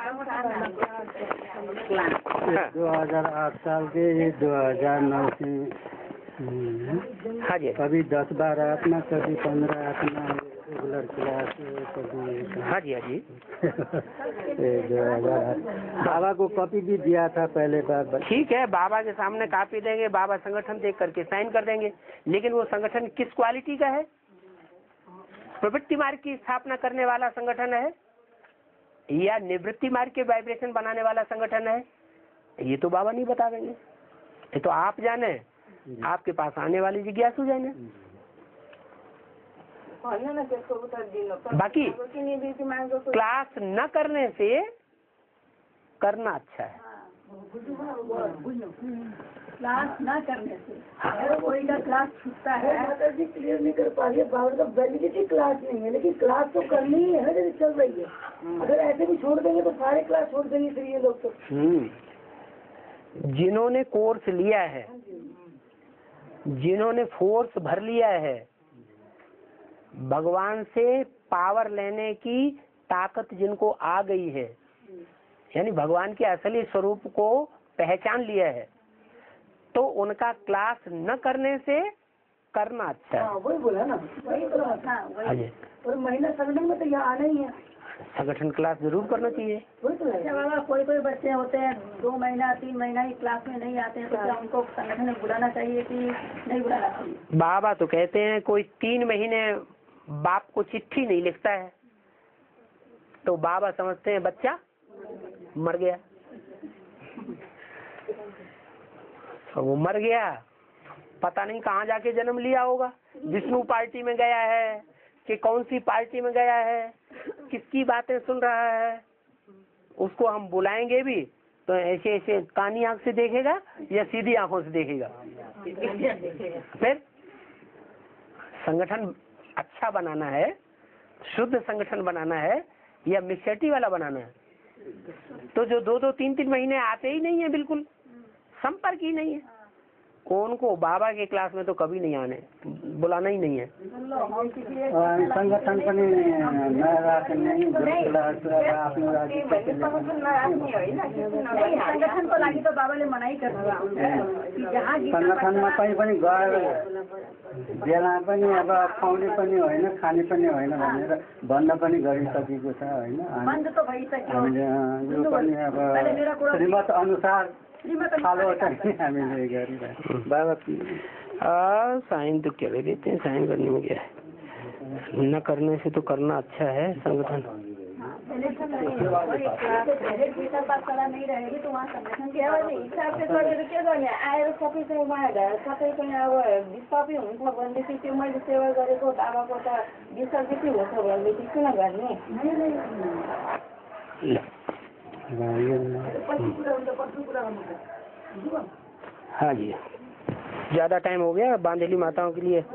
मान्छे दो हजार आठ साल के, ये दो हजार नौ से हम्म। हाँ जी, कभी दस बारह अपना, कभी पंद्रह अपना रेगुलर क्लास, कभी हाँ जी, हाँ जी। दो हजार बाबा को कॉपी भी दिया था पहले बार। ठीक है, बाबा के सामने कॉपी देंगे, बाबा संगठन देख करके साइन कर देंगे, लेकिन वो संगठन किस क्वालिटी का है? प्रवृत्ति मार्ग की स्थापना करने वाला संगठन है या निवृत्ति मार्ग के वाइब्रेशन बनाने वाला संगठन है ये तो बाबा नहीं बता देंगे, ये तो आप जाने, आपके पास आने वाली जिज्ञासु जाने। बाकी क्लास न करने से करना अच्छा है। क्लास ना करने से अगर कोई का क्लास छूटता है, माता जी क्लियर नहीं कर पा रही है, बाहर का वैलिडिटी क्लास नहीं है, लेकिन क्लास तो करनी ही है ना, जैसे चल रही है। अगर ऐसे भी छोड़ देंगे तो सारे क्लास छोड़ देंगे फिर ये लोग तो। जिन्होंने कोर्स लिया है, जिन्होंने फोर्स भर लिया है, भगवान से पावर लेने की ताकत जिनको आ गई है, यानी भगवान के असली स्वरूप को पहचान लिया है, तो उनका क्लास न करने से करना अच्छा है। हाँ, वही बोला ना, वही बोला। हाँ, वही। और महिला संगठन में तो यहाँ आना ही है, संगठन क्लास जरूर करना चाहिए। वही तो है। अच्छा बाबा, कोई कोई बच्चे होते हैं दो महीना तीन महीना ही क्लास में नहीं आते हैं, तो क्या उनको संगठन में बुलाना चाहिए कि नहीं बुलाना चाहिए? बाबा तो कहते हैं कोई तीन महीने बाप को चिट्ठी नहीं लिखता है तो बाबा समझते हैं बच्चा मर गया। तो वो मर गया, पता नहीं कहाँ जाके जन्म लिया होगा, विष्णु पार्टी में गया है कि कौन सी पार्टी में गया है, किसकी बातें सुन रहा है। उसको हम बुलाएंगे भी तो ऐसे ऐसे कानी आंख से देखेगा या सीधी आंखों से देखेगा। फिर संगठन अच्छा बनाना है, शुद्ध संगठन बनाना है या मिक्सचर्टी वाला बनाना है, तो जो दो दो तीन तीन महीने आते ही नहीं है, बिल्कुल संपर्क ही नहीं है, उनको बाबा के क्लास में तो कभी नहीं आने, बुलाना ही नहीं है। संगठन पनि नयाँ राख्ने संगठन को लागि तो बाबाले मनाई कर संगठनमा कहीँ पनि गएर बेला पनि अब खुवाउने पनि होइन, खाने पनि होइन भनेर भन्न पनि गरिसकेको छ होइन। हामीले यो पनि अब श्रीमत अनुसार फलो चाहिँ हामीले गरिरहेको। बाबा साइन तो क्या देते हैं, साइन करने में क्या है, न करने से तो करना अच्छा है। संगठन पाठशाला नहीं रहेगी तो वहाँ संगठन के हिसाब से गरेर के गर्ने, आएर सबै चाहिँ उहाँहरू सबै चाहिँ अब डिस्टर्बै हुन्छ भनेदेखि त्यो मैले सेवा गरेको बाबाको त डिस्टर्बै हुन्छ भनेदेखि किन गर्ने? हाँ जी, ज्यादा टाइम हो गया बांधेली माताओं के लिए।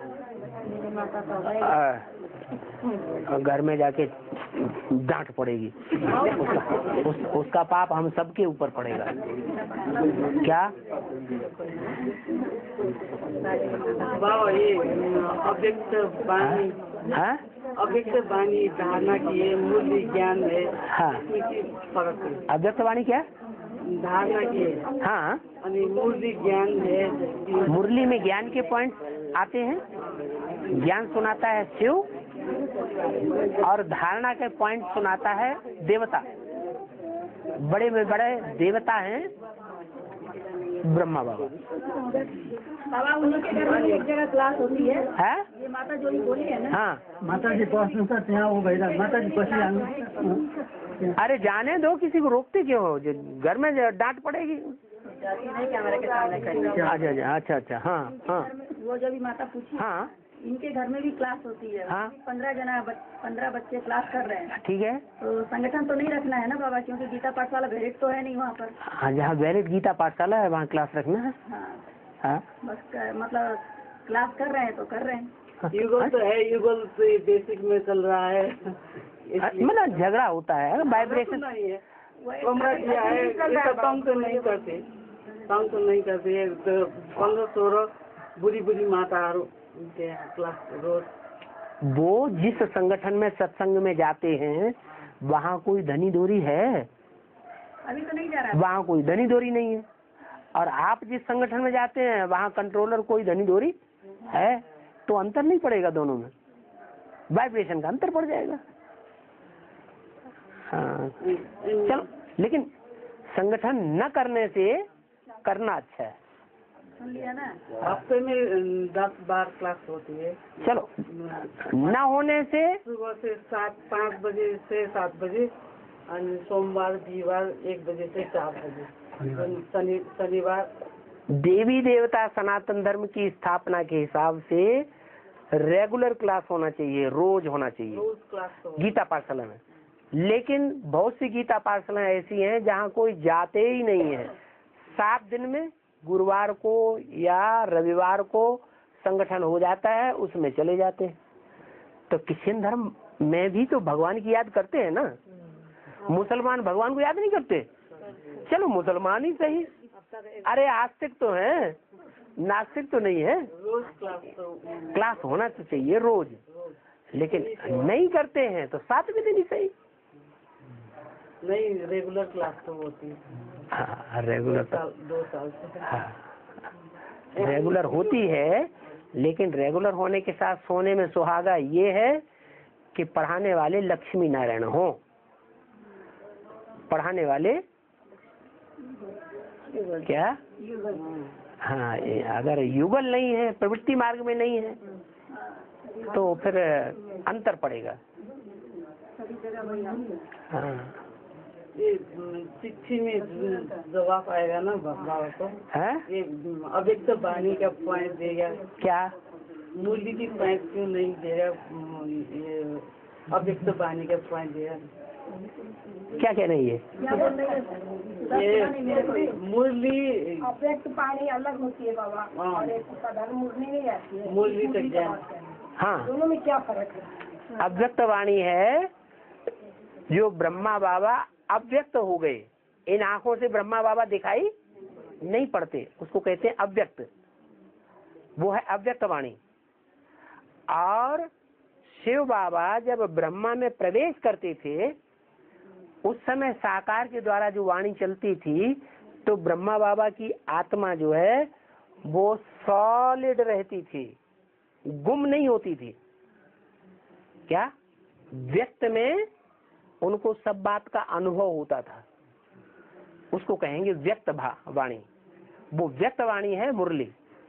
और घर में जाके डांट पड़ेगी, उसका, उस, उसका पाप हम सबके ऊपर पड़ेगा। क्या बाबा ये अव्यक्त वाणी, हाँ अव्यक्त वाणी धारणा की है, मूल्य ज्ञान है, हाँ फर्क है। अव्यक्त वाणी क्या धारणा की है, हाँ अनि मूल्य ज्ञान है। मुरली में ज्ञान के पॉइंट आते हैं, ज्ञान सुनाता है शिव और धारणा के पॉइंट सुनाता है देवता। बड़े में बड़े देवता हैं ब्रह्मा बाबा। बाबा उन्हीं के घर में एक जगह क्लास होती है, है ये माता जो बोली है ना। हाँ माताजी बस्नु त त्यहाँ ऊ भइरहेको, माताजी बसिहाल्नु। अरे जाने दो, किसी को रोकते क्यों हो, जो घर में डांट पड़ेगी। नहीं कैमरे के सामने करेंगे। अच्छा अच्छा अच्छा अच्छा हाँ हाँ वो जो भी माता पूछी, हाँ इनके घर में भी क्लास होती है। हाँ। पंद्रह जना पंद्रह बच्चे क्लास कर रहे हैं, ठीक है। तो संगठन तो नहीं रखना है ना बाबा, क्योंकि गीता पाठशाला भेरिट तो है नहीं वहाँ पर। हाँ, जहाँ वैलिड गीता पाठशाला है वहाँ क्लास रखना है। हाँ हाँ बस कर, मतलब क्लास कर रहे हैं तो कर रहे हैं। युगल तो है, युगल तो बेसिक में चल रहा है, मतलब झगड़ा होता है, वाइब्रेशन नहीं है। कमरा किया है, इसका तंग तो नहीं करते, तंग तो नहीं करते। तो पंद्रह सोलह बुरी बुरी माताहरू उनके क्लास रोज। वो जिस संगठन में सत्संग में जाते हैं वहाँ कोई धनी दोरी है? अभी तो नहीं जा रहा है। वहाँ कोई धनी दोरी नहीं है। और आप जिस संगठन में जाते हैं वहाँ कंट्रोलर कोई धनी दोरी है, तो अंतर नहीं पड़ेगा दोनों में, वाइब्रेशन का अंतर पड़ जाएगा। हाँ चलो, लेकिन संगठन न करने से करना अच्छा है। सुन लिया ना। हफ्ते में दस बार क्लास होती है। चलो, न होने से सुबह से सात पाँच बजे से सात बजे और सोमवार वीरवार एक बजे से चार बजे। शनि शनिवार देवी देवता सनातन धर्म की स्थापना के हिसाब से रेगुलर क्लास होना चाहिए, रोज होना चाहिए रोज क्लास तो गीता पाठशाला में। लेकिन बहुत सी गीता पाठशाला ऐसी हैं जहाँ कोई जाते ही नहीं है। सात दिन में गुरुवार को या रविवार को संगठन हो जाता है, उसमें चले जाते हैं। तो क्रिश्चियन धर्म में भी तो भगवान की याद करते हैं ना। मुसलमान भगवान को याद नहीं करते? चलो मुसलमान ही सही, अरे आस्तिक तो है, नास्तिक तो नहीं है। रोज क्लास तो क्लास होना तो चाहिए रोज, लेकिन नहीं करते हैं तो सातवें दिन ही सही। नहीं, रेगुलर क्लास तो होती है। हाँ रेगुलर तो साल दो साल से हाँ रेगुलर होती है, लेकिन रेगुलर होने के साथ सोने में सुहागा ये है कि पढ़ाने वाले लक्ष्मी नारायण हो। पढ़ाने वाले क्या? हाँ, ये अगर युगल नहीं है, प्रवृत्ति मार्ग में नहीं है, तो फिर अंतर पड़ेगा। हाँ ये चिट्ठी में जवाब आएगा ना बाबा को, है ये अव्यक्त वाणी का पॉइंट देगा, क्या? मूल्य की पॉइंट क्यों नहीं देगा? ये अव्यक्त वाणी का पॉइंट देगा। क्या कह रही है? ये मुरली अव्यक्त पानी अलग होती है बाबा, हाँ। और एक साधारण मुरली नहीं आती है। मुरली का ज्ञान। हाँ, दोनों में क्या फर्क है? अव्यक्त वाणी है जो ब्रह्मा बाबा अव्यक्त हो गए, इन आंखों से ब्रह्मा बाबा दिखाई नहीं पड़ते, उसको कहते हैं अव्यक्त। वो है अव्यक्त वाणी। और शिव बाबा जब ब्रह्मा में प्रवेश करते थे, उस समय साकार के द्वारा जो वाणी चलती थी, तो ब्रह्मा बाबा की आत्मा जो है वो सॉलिड रहती थी, गुम नहीं होती थी। क्या? व्यक्त में उनको सब बात का अनुभव होता था, उसको कहेंगे व्यक्त वाणी। वो व्यक्त वाणी है मुरली।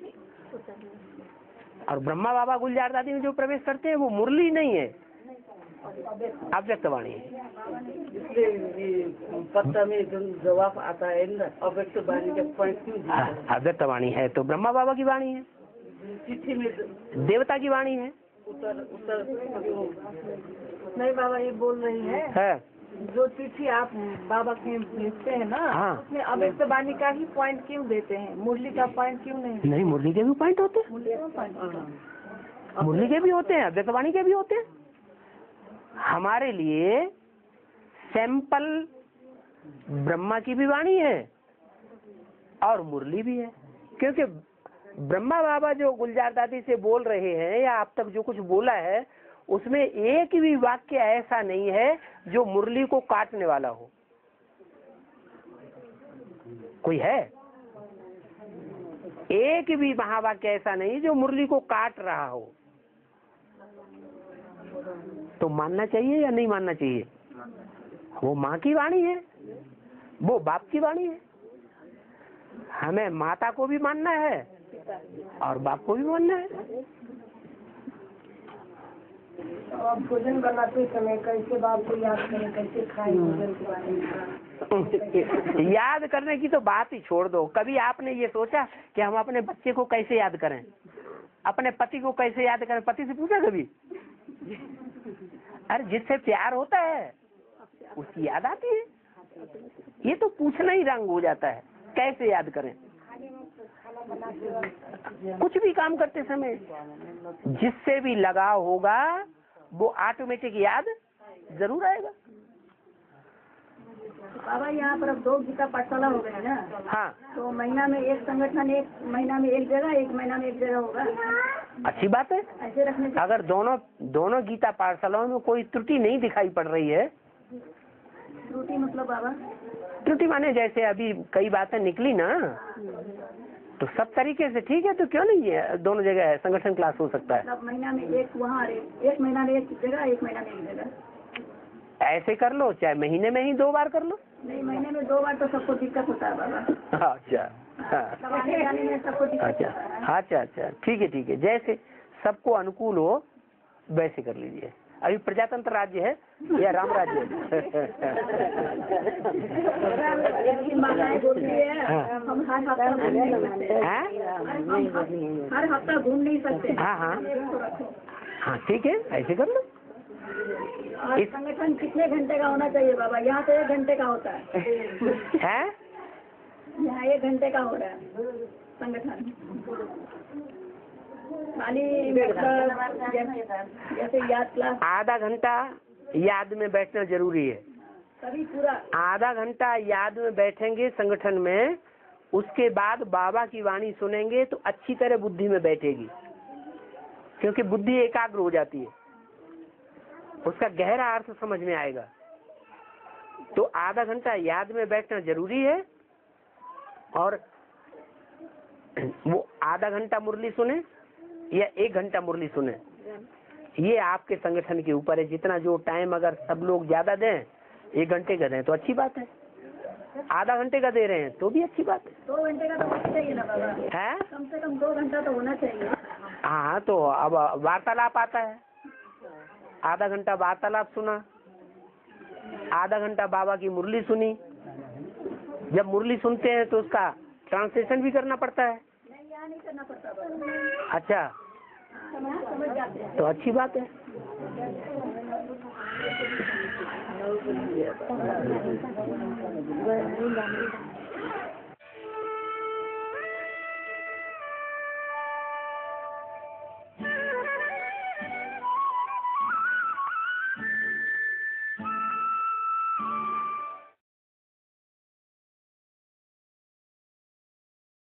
और ब्रह्मा बाबा गुलजार दादी में जो प्रवेश करते हैं वो मुरली नहीं है, अव्यक्त वाणी है। इसलिए ये पत्ता में जो जवाब आता है ना, अव्यक्त वाणी का पॉइंट क्यों दिया हाँ, है? अव्यक्त वाणी है तो ब्रह्मा बाबा की वाणी है, चिट्ठी में देवता की वाणी है। उत्तर उत्तर क्यों? नहीं बाबा, ये बोल रही है है जो चिट्ठी आप बाबा के भेजते हैं ना, हाँ। उसमें अव्यक्त वाणी का ही पॉइंट क्यों देते हैं, मुरली का पॉइंट क्यों नहीं? नहीं, मुरली के भी पॉइंट होते हैं, मुरली का पॉइंट मुरली के भी होते हैं, अव्यक्त वाणी के भी होते हैं। हमारे लिए सैंपल ब्रह्मा की भी वाणी है और मुरली भी है, क्योंकि ब्रह्मा बाबा जो गुलजार दादी से बोल रहे हैं या अब तक जो कुछ बोला है, उसमें एक भी वाक्य ऐसा नहीं है जो मुरली को काटने वाला हो। कोई है? एक भी महावाक्य ऐसा नहीं जो मुरली को काट रहा हो। तो मानना चाहिए या नहीं मानना चाहिए? वो माँ की वाणी है, वो बाप की वाणी है। हमें माता को भी मानना है और बाप को भी मानना है। तो आप भोजन बनाते समय कैसे बाप को याद करें, कैसे खाएं भोजन के बारे में? याद करने की तो बात ही छोड़ दो। कभी आपने ये सोचा कि हम अपने बच्चे को कैसे याद करें, अपने पति को कैसे याद करें? पति से पूछा कभी? अरे जिससे प्यार होता है उसकी याद आती है। ये तो पूछना ही रंग हो जाता है, कैसे याद करें? कुछ भी काम करते समय जिससे भी लगाव होगा वो ऑटोमेटिक याद जरूर आएगा। बाबा यहाँ पर अब दो गीता पाठशाला हो गए ना, हाँ, तो महीना में एक संगठन, एक महीना में एक जगह, एक महीना में एक जगह होगा। अच्छी बात है। ऐसे रखने से अगर दोनों दोनों गीता पाठशालाओं में कोई त्रुटि नहीं दिखाई पड़ रही है, त्रुटि मतलब बाबा त्रुटि माने जैसे अभी कई बातें निकली ना, तो सब तरीके से ठीक है, तो क्यों नहीं है दोनों जगह संगठन क्लास हो सकता है। मतलब महीना में एक वहाँ, एक महीना में एक जगह, एक महीना में एक जगह। ऐसे कर लो, चाहे महीने में ही दो बार कर लो। नहीं, महीने में दो बार तो सबको दिक्कत होता है बाबा। अच्छा, हाँ, सब आने जाने में सबको दिक्कत अच्छा होता है। अच्छा अच्छा ठीक है ठीक है, जैसे सबको अनुकूल हो वैसे कर लीजिए। अभी प्रजातंत्र राज्य है या राम राज्य है? माताएं बोलती है हाँ। हम हर हफ्ता घूम नहीं सकते, हैं? हर हफ्ता घूम नहीं सकते। हाँ हाँ हाँ ठीक है, ऐसे कर लो। और संगठन कितने घंटे का होना चाहिए बाबा? यहाँ तो एक घंटे का होता है, हैं? यहाँ एक घंटे का हो रहा है संगठन। खाली मतलब जैसे जैसे याद क्लास आधा घंटा याद में बैठना जरूरी है। तभी पूरा आधा घंटा याद में बैठेंगे संगठन में, उसके बाद बाबा की वाणी सुनेंगे तो अच्छी तरह बुद्धि में बैठेगी, क्योंकि बुद्धि एकाग्र हो जाती है, उसका गहरा अर्थ समझ में आएगा। तो आधा घंटा याद में बैठना जरूरी है। और वो आधा घंटा मुरली सुने या एक घंटा मुरली सुने, ये आपके संगठन के ऊपर है। जितना जो टाइम अगर सब लोग ज्यादा दें, एक घंटे का दें तो अच्छी बात है, आधा घंटे का दे रहे हैं तो भी अच्छी बात है। दो घंटे का तो होना चाहिए ना बाबा, है? कम से कम दो घंटा तो होना चाहिए। हाँ, तो अब वार्तालाप आता है, आधा घंटा वार्तालाप सुना, आधा घंटा बाबा की मुरली सुनी। जब मुरली सुनते हैं तो उसका ट्रांसलेशन भी करना पड़ता है। नहीं, यहाँ नहीं करना पड़ता बाबा। अच्छा, हाँ, समझ जाते हैं। तो अच्छी बात है।